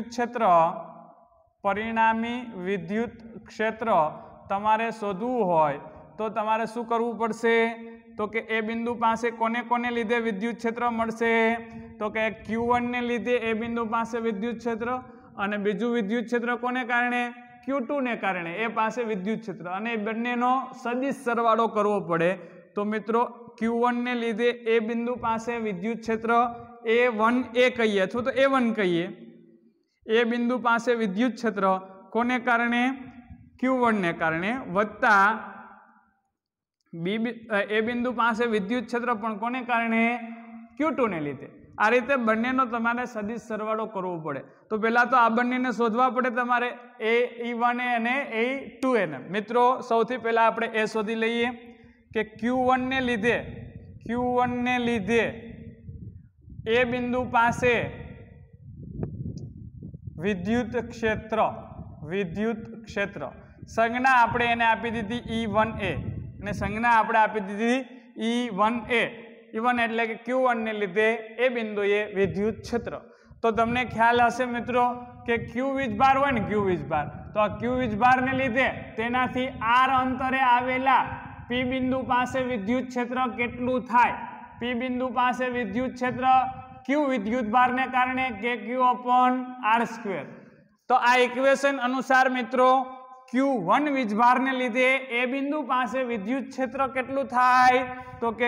વિદ્યુત ક્ષેત્ર તમારે શોધવું હોય તો તમારે શું કરવું પડશે? તો કે એ બિંદુ પાસે કોને કોને લીધે વિદ્યુત ક્ષેત્ર મળશે? તો કે Q1 ને લીધે એ બિંદુ પાસે વિદ્યુત ક્ષેત્ર, અને બીજું વિદ્યુત ક્ષેત્ર કોને કારણે? Q2 ને કારણે એ પાસે વિદ્યુત ક્ષેત્ર, અને એ બંનેનો સદિશ સરવાળો કરવો પડે. તો મિત્રો Q1 ને લીધે એ બિંદુ પાસે વિદ્યુત ક્ષેત્ર A1A કહીએ અથવા તો A1 કહીએ. એ બિંદુ પાસે વિદ્યુત ક્ષેત્ર કોને કારણે? Q1 ને કારણે, વત્તા એ બિંદુ પાસે વિદ્યુત ક્ષેત્ર પણ કોને કારણે? Q2 ને લીધે. આ રીતે બંનેનો તમારે સદિશ સરવાળો કરવો પડે. તો પહેલા તો આ બંનેને શોધવા પડે તમારે, E1A અને E2A. મિત્રો સૌથી પહેલા આપણે એ શોધી લઈએ કે Q1 ને લીધે એ બિંદુ પાસે વિદ્યુત ક્ષેત્ર સંજ્ઞા આપણે એને આપી દીધી E1A, અને સંજ્ઞા આપણે આપી દીધી E1A. E1 એટલે કે Q1 ને લીધે એ બિંદુએ વિદ્યુત ક્ષેત્ર. તો તમને ખ્યાલ હશે મિત્રો કે Q વીજભાર હોય ને, Q વીજભાર, તો આ Q વીજભાર ને લીધે તેનાથી r અંતરે આવેલા P બિંદુ પાસે વિદ્યુત ક્ષેત્ર કેટલું થાય? P બિંદુ પાસે વિદ્યુત ક્ષેત્ર Q વિદ્યુતભાર ને કારણે KQ/r². તો આ ઇક્વેશન અનુસાર મિત્રો Q1 વીજભાર ને લીધે એ બિંદુ પાસે વિદ્યુત ક્ષેત્ર કેટલું થાય? તો કે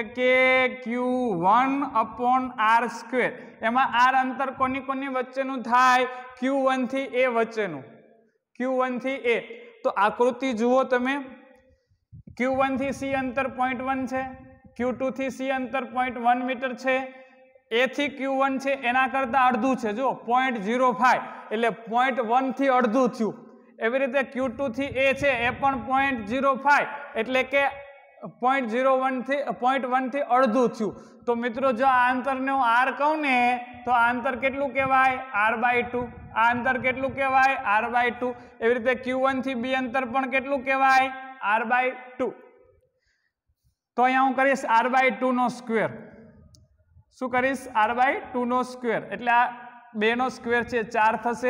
KQ1/r². એમાં r અંતર કોની કોની વચ્ચેનું થાય? Q1 થી A વચ્ચેનું. Q1 થી A. તો આકૃતિ જુઓ તમે. Q1 થી C અંતર 0.1 છે, Q2 થી C અંતર 0.1 મીટર છે, A થી Q1 છે એના કરતા અડધું છે, જો 0.05, એટલે 0.1 થી અડધું થયું. એવી રીતે Q2 થી A છે એ પણ 0.05, એટલે કે 0.1 થી અડધું થયું. તો મિત્રો જો આ અંતરને હું r કહું ને તો આ અંતર કેટલું કહેવાય? r/2. આ અંતર કેટલું કહેવાય? r/2. એવી રીતે Q1 થી B અંતર પણ કેટલું કહેવાય? r/2. તો અહીંયા હું કરીશ r/2 નો સ્ક્વેર. શું કરીશ? r/2 નો સ્ક્વેર, એટલે આ 2 નો સ્ક્વેર છે 4 થશે,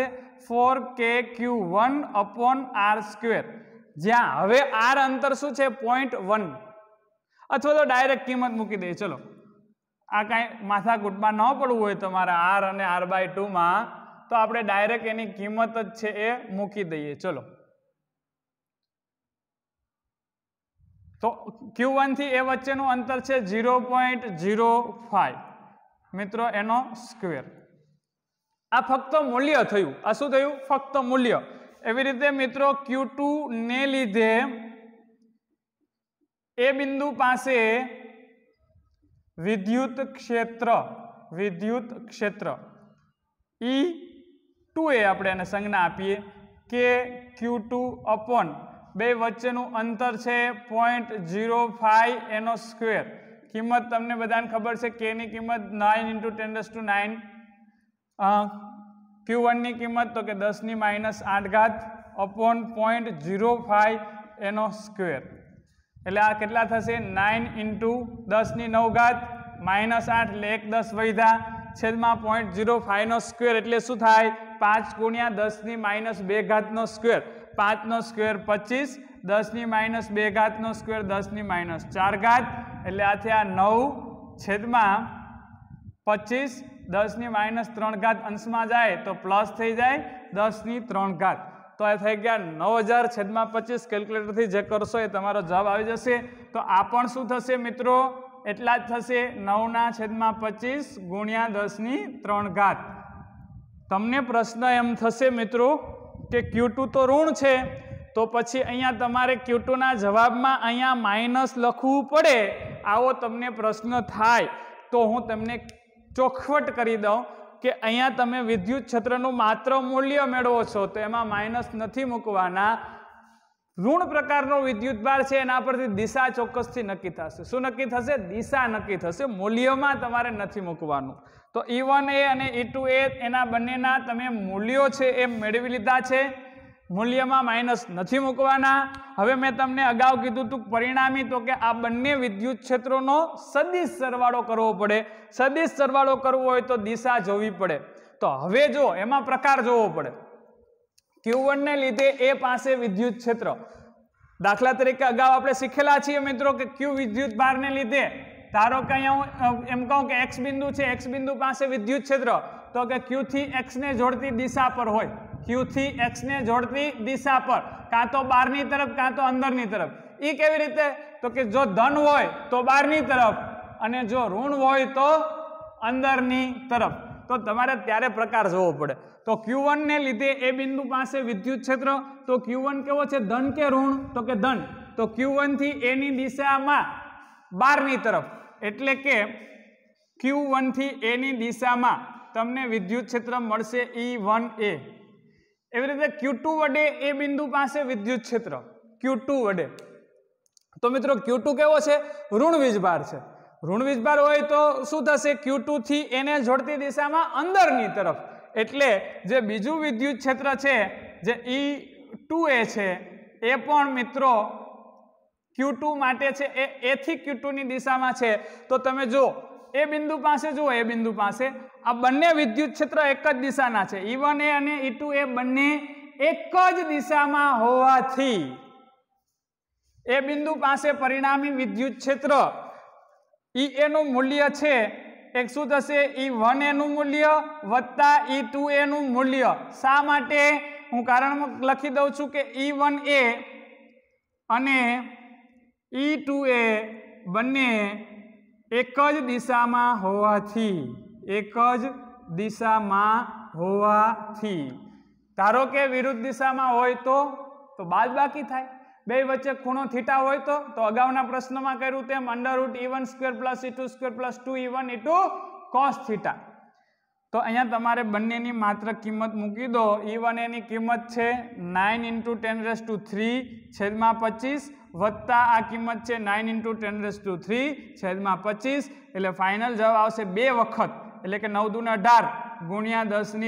4KQ1/r². જ્યાં હવે r અંતર શું છે? 0.1, અથવા તો ડાયરેક્ટ કિંમત મૂકી દઈએ. ચલો, આ કાંઈ માથાકૂટમાં ન પડવું હોય તમારે r અને r/2 માં, તો આપણે ડાયરેક્ટ એની કિંમત જ છે એ મૂકી દઈએ. ચલો, તો Q1 થી A વચ્ચેનું અંતર છે 0.05 મિત્રો, એનો સ્ક્વેર. આ ફક્ત મૂલ્ય થયું. આ શું થયું? ફક્ત મૂલ્ય. એવી રીતે મિત્રો Q2 ને લીધે એ બિંદુ પાસે વિદ્યુત ક્ષેત્ર E2A આપણે એને સંજ્ઞા આપીએ કે Q2/2 વચ્ચેનું અંતર છે 0.05 એનો સ્ક્વેર. કિંમત તમને બધાને ખબર છે, K ની કિંમત 9 × 10⁹. Q1 ની કિંમત તો કે 10⁻⁸/0.05 એનો સ્ક્વેર. એટલે આ કેટલા થશે? 9 × 10⁹ -8, એટલે 1 10 વધ્યા, છેદમાં 0.05 નો સ્ક્વેર. એટલે શું થાય? 5 × 10⁻² નો સ્ક્વેર. 5 નો સ્ક્વેર 25, 10⁻² નો સ્ક્વેર 10⁻⁴. એટલે આ થયા 9 છેદમાં 25, 10⁻³ અંશમાં જાય તો પ્લસ થઈ જાય 10⁻³. તો આ થઈ ગયા 9000/25. કેલ્ક્યુલેટરથી જે કરશો એ તમારો જવાબ આવી જશે. તો આ પણ શું થશે મિત્રો? એટલા જ થશે, 9/25 × 10⁻³ તમને પ્રશ્ન એમ થશે મિત્રો કે Q2 તો ઋણ છે, તો પછી અહીંયા તમારે Q2 ના જવાબમાં અહીંયા માઇનસ લખવું પડે, આવો તમને પ્રશ્ન થાય. તો હું તમને ચોખવટ કરી દઉં કે અહીંયા તમે વિદ્યુત ક્ષેત્રનું માત્ર મૂલ્ય મેળવો છો, તો એમાં માઇનસ નથી મૂકવાના. ઋણ પ્રકારનો વિદ્યુતભાર છે એના પરથી દિશા ચોક્કસથી નક્કી થશે. શું નક્કી થશે? દિશા નક્કી થશે, મૂલ્યમાં તમારે નથી મૂકવાનું. તો E1A અને E2A એના બંનેના તમે મૂલ્યો છે એ મેળવી લીધા છે, મૂલ્યમાં માઇનસ નથી મૂકવાના. હવે મેં તમને અગાઉ કીધું હતું પરિણામી, તો કે આ બંને વિદ્યુત ક્ષેત્રોનો સદિશ સરવાળો કરવો પડે. સદિશ સરવાળો કરવો હોય તો દિશા જોવી પડે. તો હવે જો એમાં પ્રકાર જોવો પડે. Q1 ને લીધે એ પાસે વિદ્યુત ક્ષેત્ર, દાખલા તરીકે અગાઉ આપણે શીખેલા છીએ મિત્રો કે Q વિદ્યુત ભારને લીધે, ધારો કે અહીંયા હું એમ કહું કે x બિંદુ છે, x બિંદુ પાસે વિદ્યુત ક્ષેત્ર, તો કે Q થી x ને જોડતી દિશા પર હોય, Q થી x ને જોડતી દિશા પર, કાં તો બહારની તરફ કાં તો અંદરની તરફ. એ કેવી રીતે? તો કે જો ધન હોય તો બહારની તરફ અને જો ઋણ હોય તો અંદરની તરફ. તો તમારે ત્યારે પ્રકાર જોવો પડે. તો Q1 ને લીધે એ બિંદુ પાસે વિદ્યુત ક્ષેત્ર, તો Q1 કેવો છે, ધન કે ઋણ? તો કે ધન. તો Q1 થી a ની દિશામાં બહારની તરફ, એટલે કે Q1 થી a ની દિશામાં તમને વિદ્યુત ક્ષેત્ર મળશે E1a. એવી રીતે Q2 વડે એ બિંદુ પાસે વિદ્યુત ક્ષેત્ર, Q2 વડે. તો મિત્રો Q2 કેવો છે, ઋણ વીજભાર છે. ઋણ વીજભાર હોય તો શું થશે, Q2 થી એને જોડતી દિશામાં અંદરની તરફ, એટલે જે બીજું વિદ્યુત ક્ષેત્ર છે જે E2a છે એ પણ મિત્રો Q2 માટે છે, એ a થી Q2 ની દિશામાં છે. તો તમે જો એ બિંદુ પાસે જુઓ, એ બિંદુ પાસે આ બંને વિદ્યુત ક્ષેત્ર એક જ દિશાના છે, E1a અને E2a બંને એક જ દિશામાં હોવાથી એ બિંદુ પાસે પરિણામી વિદ્યુત ક્ષેત્ર Ea નું મૂલ્ય છે એક શું થશે, E1a નું મૂલ્ય વત્તા E2a નું મૂલ્ય. શા માટે? હું કારણ લખી દઉં છું કે E1a અને E2a બંને એક જ દિશામાં હોવાથી, એક જ દિશામાં હોવાથી. ધારો કે વિરુદ્ધ દિશામાં હોય તો બાદબાકી થાય. બે વચ્ચે ખૂણો થીટા હોય તો અગાઉના પ્રશ્નમાં કર્યું તેમ √E1² + E2² + 2E1 * cos θ. તો અહીંયા તમારે બંનેની માત્ર કિંમત મૂકી દો. E1a ની કિંમત છે 9 × 10⁻³ વત્તા આ કિંમત છે 9 × 10⁻³ એટલે ફાઇનલ જવાબ આવશે 2 વખત, એટલે કે 9 × 18 ×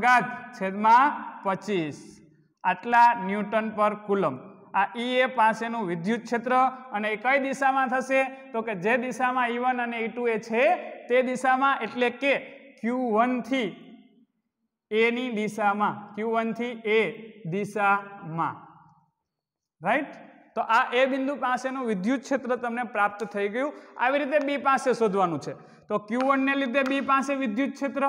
10⁻³ આટલા ન્યૂટન પર કુલમ. આ Ea પાસેનું વિદ્યુત ક્ષેત્ર, અને એ કઈ દિશામાં થશે, તો કે જે દિશામાં E1 અને E2a છે તે દિશામાં, એટલે કે Q1 થી a ની દિશામાં, Q1 થી a દિશામાં. રાઈટ? તો આ એ બિંદુ પાસેનું વિદ્યુત ક્ષેત્ર તમને પ્રાપ્ત થઈ ગયું. આવી રીતે B પાસે શોધવાનું છે. તો Q1 ને લીધે B પાસે વિદ્યુત ક્ષેત્ર.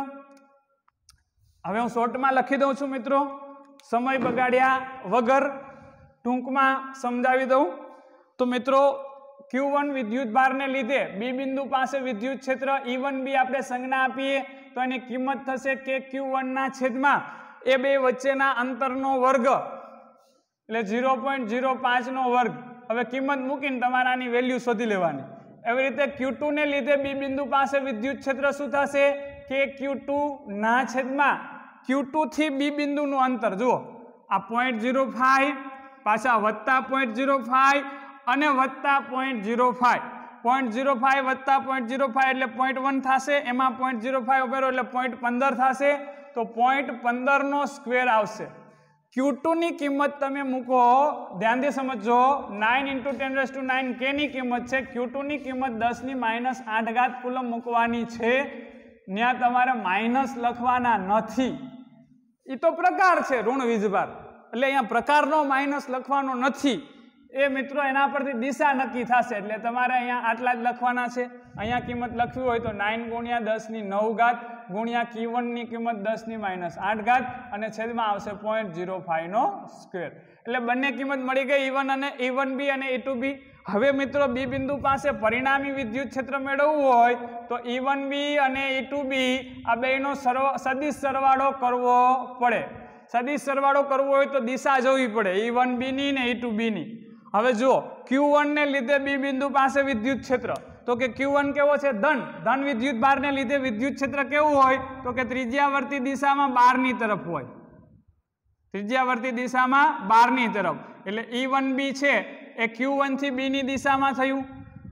હવે હું શોર્ટમાં લખી દઉં છું મિત્રો, સમય બગાડ્યા વગર ટૂંકમાં સમજાવી દઉં. તો મિત્રો Q1 વિદ્યુત ભારને લીધે B બિંદુ પાસે વિદ્યુત ક્ષેત્ર E1b આપણે સંજ્ઞા આપીએ તો એની કિંમત થશે કે Q1 ના છેદમાં એ બે વચ્ચેના અંતરનો વર્ગ, એટલે 0.05 નો વર્ગ. હવે કિંમત મૂકીને તમારે આની વેલ્યુ શોધી લેવાની. એવી રીતે Q2 ને લીધે B બિંદુ પાસે વિદ્યુત ક્ષેત્ર શું થશે કે Q2 ના છેદમાં Q2 થી B બિંદુનું અંતર જુઓ, આ 0.05 પાછા વત્તા 0.05 અને વત્તા 0.05, 0.05 વત્તા 0.05 એટલે 0.1 થશે, એમાં 0.05 ઉમેરો એટલે 0.15 થશે, તો 0.15 નો સ્ક્વેર આવશે. Q2 ની કિંમત તમે મૂકો, ધ્યાનથી સમજો, 9 × 10⁻⁹ k ની કિંમત છે, Q2 ની કિંમત 10⁻8 કુલમ મૂકવાની છે. ત્યાં તમારે માઇનસ લખવાના નથી. એ તો પ્રકાર છે ઋણ વીજભાર, એટલે અહીંયા પ્રકારનો માઇનસ લખવાનો નથી. એ મિત્રો એના પરથી દિશા નક્કી થશે, એટલે તમારે અહીંયા આટલા જ લખવાના છે. અહીંયા કિંમત લખવી હોય તો 9 × 10⁹ ગુણ્યા Q1 ની કિંમત 10⁻8 અને છેદમાં આવશે 0.05 નો સ્ક્વેર. એટલે બંને કિંમત મળી ગઈ, E1 અને E1b અને E2b. હવે મિત્રો B બિંદુ પાસે પરિણામી વિદ્યુત ક્ષેત્ર મેળવવું હોય તો E1b અને E2b આ બેનો સદિશ સરવાળો કરવો પડે. સદિશ સરવાળો કરવો હોય તો દિશા જોવી પડે E1b ની ને E2b ની. હવે જુઓ, Q1 ને લીધે B બિંદુ પાસે વિદ્યુત ક્ષેત્ર, તો કે Q1 કેવો છે, ધન વિદ્યુત ભારને લીધે વિદ્યુત ક્ષેત્ર કેવું હોય, તો કે ત્રિજ્યાવર્તી દિશામાં બહારની તરફ હોય, ત્રિજ્યાવર્તી દિશામાં બહારની તરફ. એટલે E1b છે એ Q1 થી B ની દિશામાં થયું.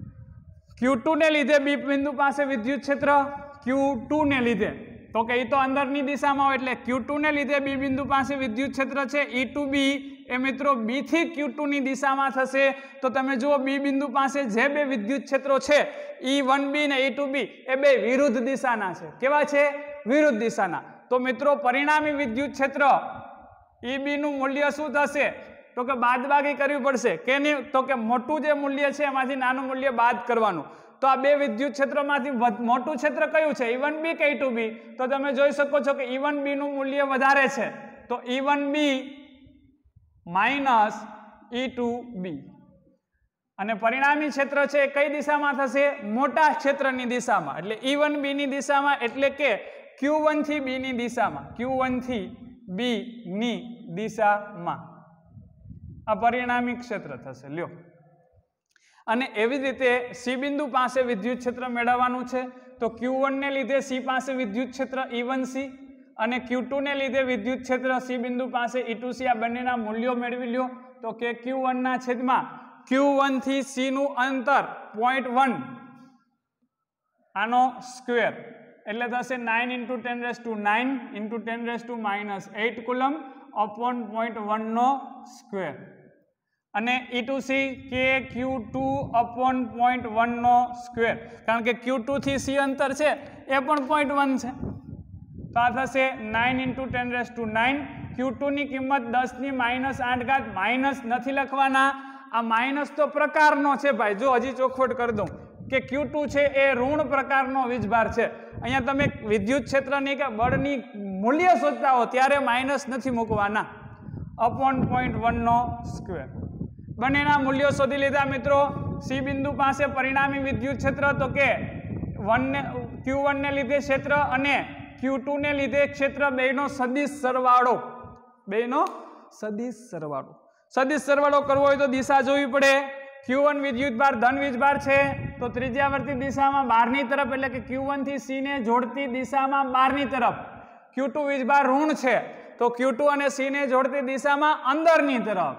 Q2 ને લીધે B બિંદુ પાસે વિદ્યુત ક્ષેત્ર, Q2 ને લીધે, તો કે એ તો અંદરની દિશામાં હોય, એટલે Q2 ને લીધે B બિંદુ પાસે વિદ્યુત ક્ષેત્ર છે E2b એ મિત્રો B થી Q2 ની દિશામાં થશે. તો તમે જુઓ, B બિંદુ પાસે જે બે વિદ્યુત ક્ષેત્રો છે E1b ને E2b એ બે વિરુદ્ધ દિશાના છે. કેવા છે? વિરુદ્ધ દિશાના. तो मित्रों परिणामी विद्युत क्षेत्र ईबी નું મૂલ્ય શું થશે તો કે બાદબાકી કરવી પડશે કે નહીં તો કે મોટું જે મૂલ્ય છે એમાંથી નાનું મૂલ્ય બાદ કરવાનું તો આ બે વિદ્યુત ક્ષેત્રમાંથી મોટું ક્ષેત્ર કયું છે E1B કે E2B તો તમે જોઈ શકો છો કે E1B નું મૂલ્ય વધારે છે તો E1B માઈનસ E2B અને પરિણામી ક્ષેત્ર છે કઈ દિશામાં થશે મોટા ક્ષેત્રની દિશામાં એટલે E1B ની દિશામાં એટલે કે Q1 થી B ની દિશામાં Q1 થી B ની દિશામાં આ પરિણામી ક્ષેત્ર થશે લ્યો અને એવી રીતે C બિંદુ પાસે વિદ્યુત ક્ષેત્ર મેળવવાનું છે તો Q1 ને લીધે C પાસે વિદ્યુત ક્ષેત્ર E1C અને Q2 ને લીધે વિદ્યુત ક્ષેત્ર C બિંદુ પાસે E2C આ બંનેના મૂલ્યો મેળવી લ્યો તો કે Q1 ના છેદમાં Q1 થી C નું અંતર 0.1 આનો સ્ક્વેર એટલે થશે 9 × 10⁹ × 10⁻⁸ કુલમ અપોન 0.1 નો સ્ક્વેર અને E2C કે Q2 અપોન 0.1 નો સ્ક્વેર કારણ કે Q2 થી C અંતર છે એ પણ 0.1 છે તો આ થશે 9 × 10⁹ Q2 ની કિંમત 10⁻⁸ માઇનસ નથી લખવાના આ માઇનસ તો પ્રકારનો છે ભાઈ જો હજી ચોખવટ કરી દઉં કે Q2 છે એ ઋણ પ્રકારનો વીજભાર છે અહીંયા તમે વિદ્યુત ક્ષેત્રની કે બળની મૂલ્ય શોધતા હો ત્યારે માઇનસ નથી મૂકવાના અપોન 0.1 નો સ્ક્વેર બંનેના મૂલ્યો શોધી લીધા મિત્રો C બિંદુ પાસે પરિણામી વિદ્યુત ક્ષેત્ર તો કે Q1 ને લીધે ક્ષેત્ર અને Q2 ને લીધે ક્ષેત્ર બેનો સદિશ સરવાળો સદિશ સરવાળો કરવો હોય તો દિશા જોવી પડે Q1 વિદ્યુતભાર ધન વીજભાર છે તો ત્રિજ્યાવર્તી દિશામાં બહારની તરફ એટલે કે Q1 થી C ને જોડતી દિશામાં બહારની તરફ Q2 વીજભાર ઋણ છે તો Q2 અને C ને જોડતી દિશામાં અંદરની તરફ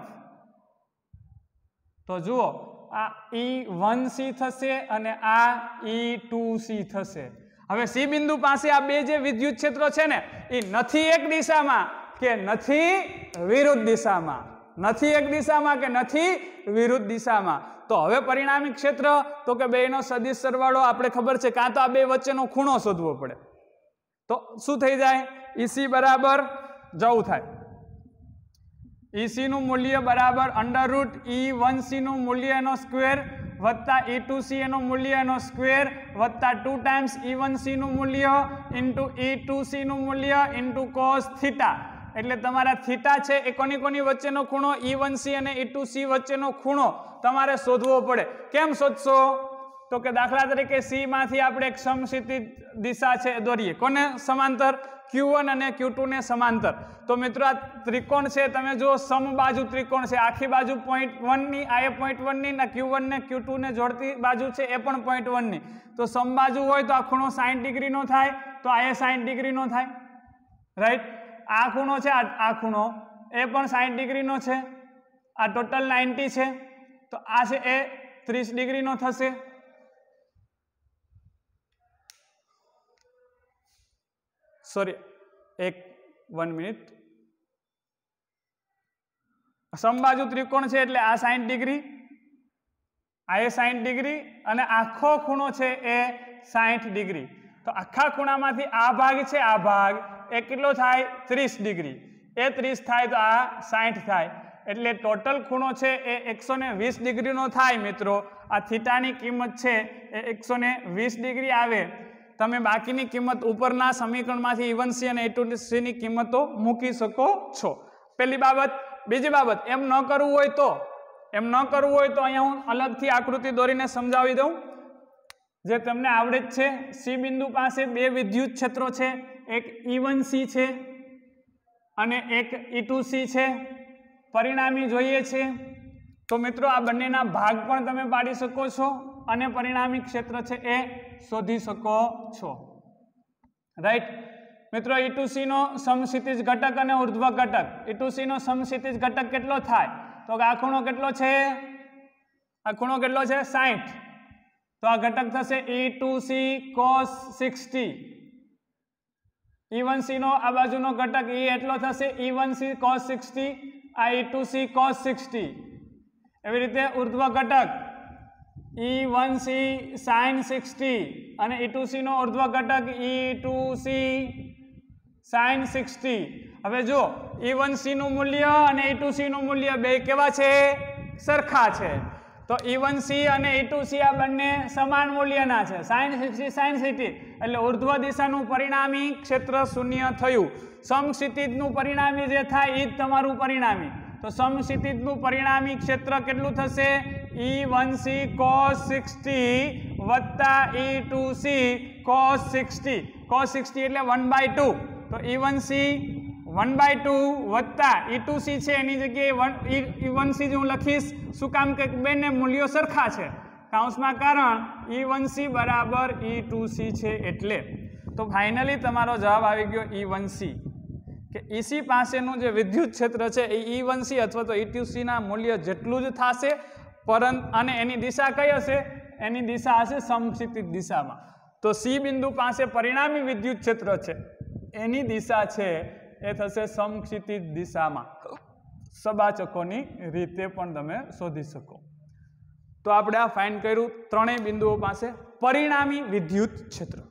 તો જુઓ આ E1C થશે અને આ E2C થશે હવે C બિંદુ પાસે આ બે જે વિદ્યુત ક્ષેત્રો છે ને એ નથી એક દિશામાં કે નથી વિરુદ્ધ દિશામાં નથી એક દિશામાં કે નથી વિરુદ્ધ દિશામાં તો હવે પરિણામી ક્ષેત્ર તો કે બેનો સદિશ સરવાળો આપણે ખબર છે કાં તો આ બે વચ્ચેનો ખૂણો શોધવો પડે તો શું થઈ જાય EC બરાબર જવું થાય EC નું મૂલ્ય બરાબર √E1C નું મૂલ્ય એનો સ્ક્વેર વત્તા E2C એનું મૂલ્ય એનો સ્ક્વેર વત્તા 2 ટાઈમ્સ E1C નું મૂલ્ય ઇન્ટુ E2C નું મૂલ્ય ઇન્ટુ cos થીટા એટલે તમારા થીટા છે એ કોની વચ્ચેનો ખૂણો E1C અને E2C વચ્ચેનો ખૂણો તમારે શોધવો પડે કેમ શોધશો તો કે દાખલા તરીકે C માંથી આપણે એક સમક્ષિતિજ દિશા છે દોરીએ કોને સમાંતર Q1 અને Q2 ને સમાંતર તો મિત્રો આ ત્રિકોણ છે તમે જો સમબાજુ ત્રિકોણ છે આખી બાજુ 0.1 ની આ 0.1 ની ના Q1 ને Q2 ને જોડતી બાજુ છે એ પણ 0.1 ની તો સમબાજુ હોય તો આ ખૂણો 60 ડિગ્રી નો થાય તો આ 60 ડિગ્રી નો થાય રાઈટ આ ખૂણો છે આ ખૂણો એ પણ 60 ડિગ્રી નો છે આ ટોટલ 90 છે તો આ છે એ 30 ડિગ્રી નો થશે સોરી 1 મિનિટ સમબાજુ ત્રિકોણ છે એટલે આ 60 ડિગ્રી આ 60 ડિગ્રી અને આખો ખૂણો છે એ 60 ડિગ્રી તો આખા ખૂણામાંથી આ ભાગ છે આ ભાગ એ કેટલો થાય 30 ડિગ્રી એ 30 થાય તો આ 60 થાય એટલે ટોટલ ખૂણો છે એ 120 ડિગ્રીનો થાય મિત્રો આ થીટાની કિંમત છે એ 120 ડિગ્રી આવે તમે બાકીની કિંમત ઉપરના સમીકરણમાંથી E1C અને E2C ની કિંમતો મૂકી શકો છો પહેલી બાબત બીજી બાબત એમ ન કરવું હોય તો અહીંયા હું અલગથી આકૃતિ દોરીને સમજાવી દઉં જે તમને આવડે જ છે C બિંદુ પાસે બે વિદ્યુત ક્ષેત્રો છે એક E1C છે અને એક E2C છે પરિણામી જોઈએ છે તો મિત્રો આ બંનેના ભાગ પણ તમે પાડી શકો છો અને પરિણામી ક્ષેત્ર છે એ શોધી શકો છો રાઈટ મિત્રો E2C નો સમક્ષિતિજ ઘટક અને ઉર્ધ્વ ઘટક E2C નો સમક્ષિતિજ ઘટક કેટલો થાય તો આ ખૂણો કેટલો છે 60 તો આ ઘટક થશે E2C cos 60 E1C નો આ બાજુનો ઘટક એ એટલો થશે E1C cos 60 આ E2C cos 60 એવી રીતે ઉર્ધ્વ ઘટક E1C sin 60 અને E2C નો ઉર્ધ્વ ઘટક E2C sin 60। હવે જો E1C નું મૂલ્ય અને E2C નું મૂલ્ય બે કેવા છે? સરખા છે। તો E1C અને E2C આ બંને સમાન મૂલ્યના છે। sin 60 sin 60 એટલે ઉર્ધ્વ દિશાનું પરિણામી ક્ષેત્ર શૂન્ય થયું। સમક્ષિતિજનું પરિણામી જે થાય એ જ તમારું પરિણામી। તો સમક્ષિતિજનું પરિણામી ક્ષેત્ર કેટલું થશે? E1C cos 60 વત્તા E2C cos 60। cos 60 એટલે 1/2। તો E1C 1/2 વત્તા E2C છે એની જગ્યાએ E1C જો હું લખીશ, શું કામ કે બંને મૂલ્યો સરખા છે, કૌંસમાં કારણ E1C બરાબર E2C છે એટલે। તો ફાઇનલી તમારો જવાબ આવી ગયો E1C, કે EC પાસેનું જે વિદ્યુત ક્ષેત્ર છે એ E1C અથવા તો E2C ના મૂલ્ય જેટલું જ થશે, પરંતુ અને એની દિશા કઈ હશે? એની દિશા હશે સમક્ષિતિજ દિશામાં। તો C બિંદુ પાસે પરિણામી વિદ્યુત ક્ષેત્ર છે એની દિશા છે એ થશે સમક્ષિતિજ દિશામાં। સબાચકોની રીતે પણ તમે શોધી શકો। તો આપણે આ ફાઇન્ડ કર્યું ત્રણેય બિંદુઓ પાસે પરિણામી વિદ્યુત ક્ષેત્ર।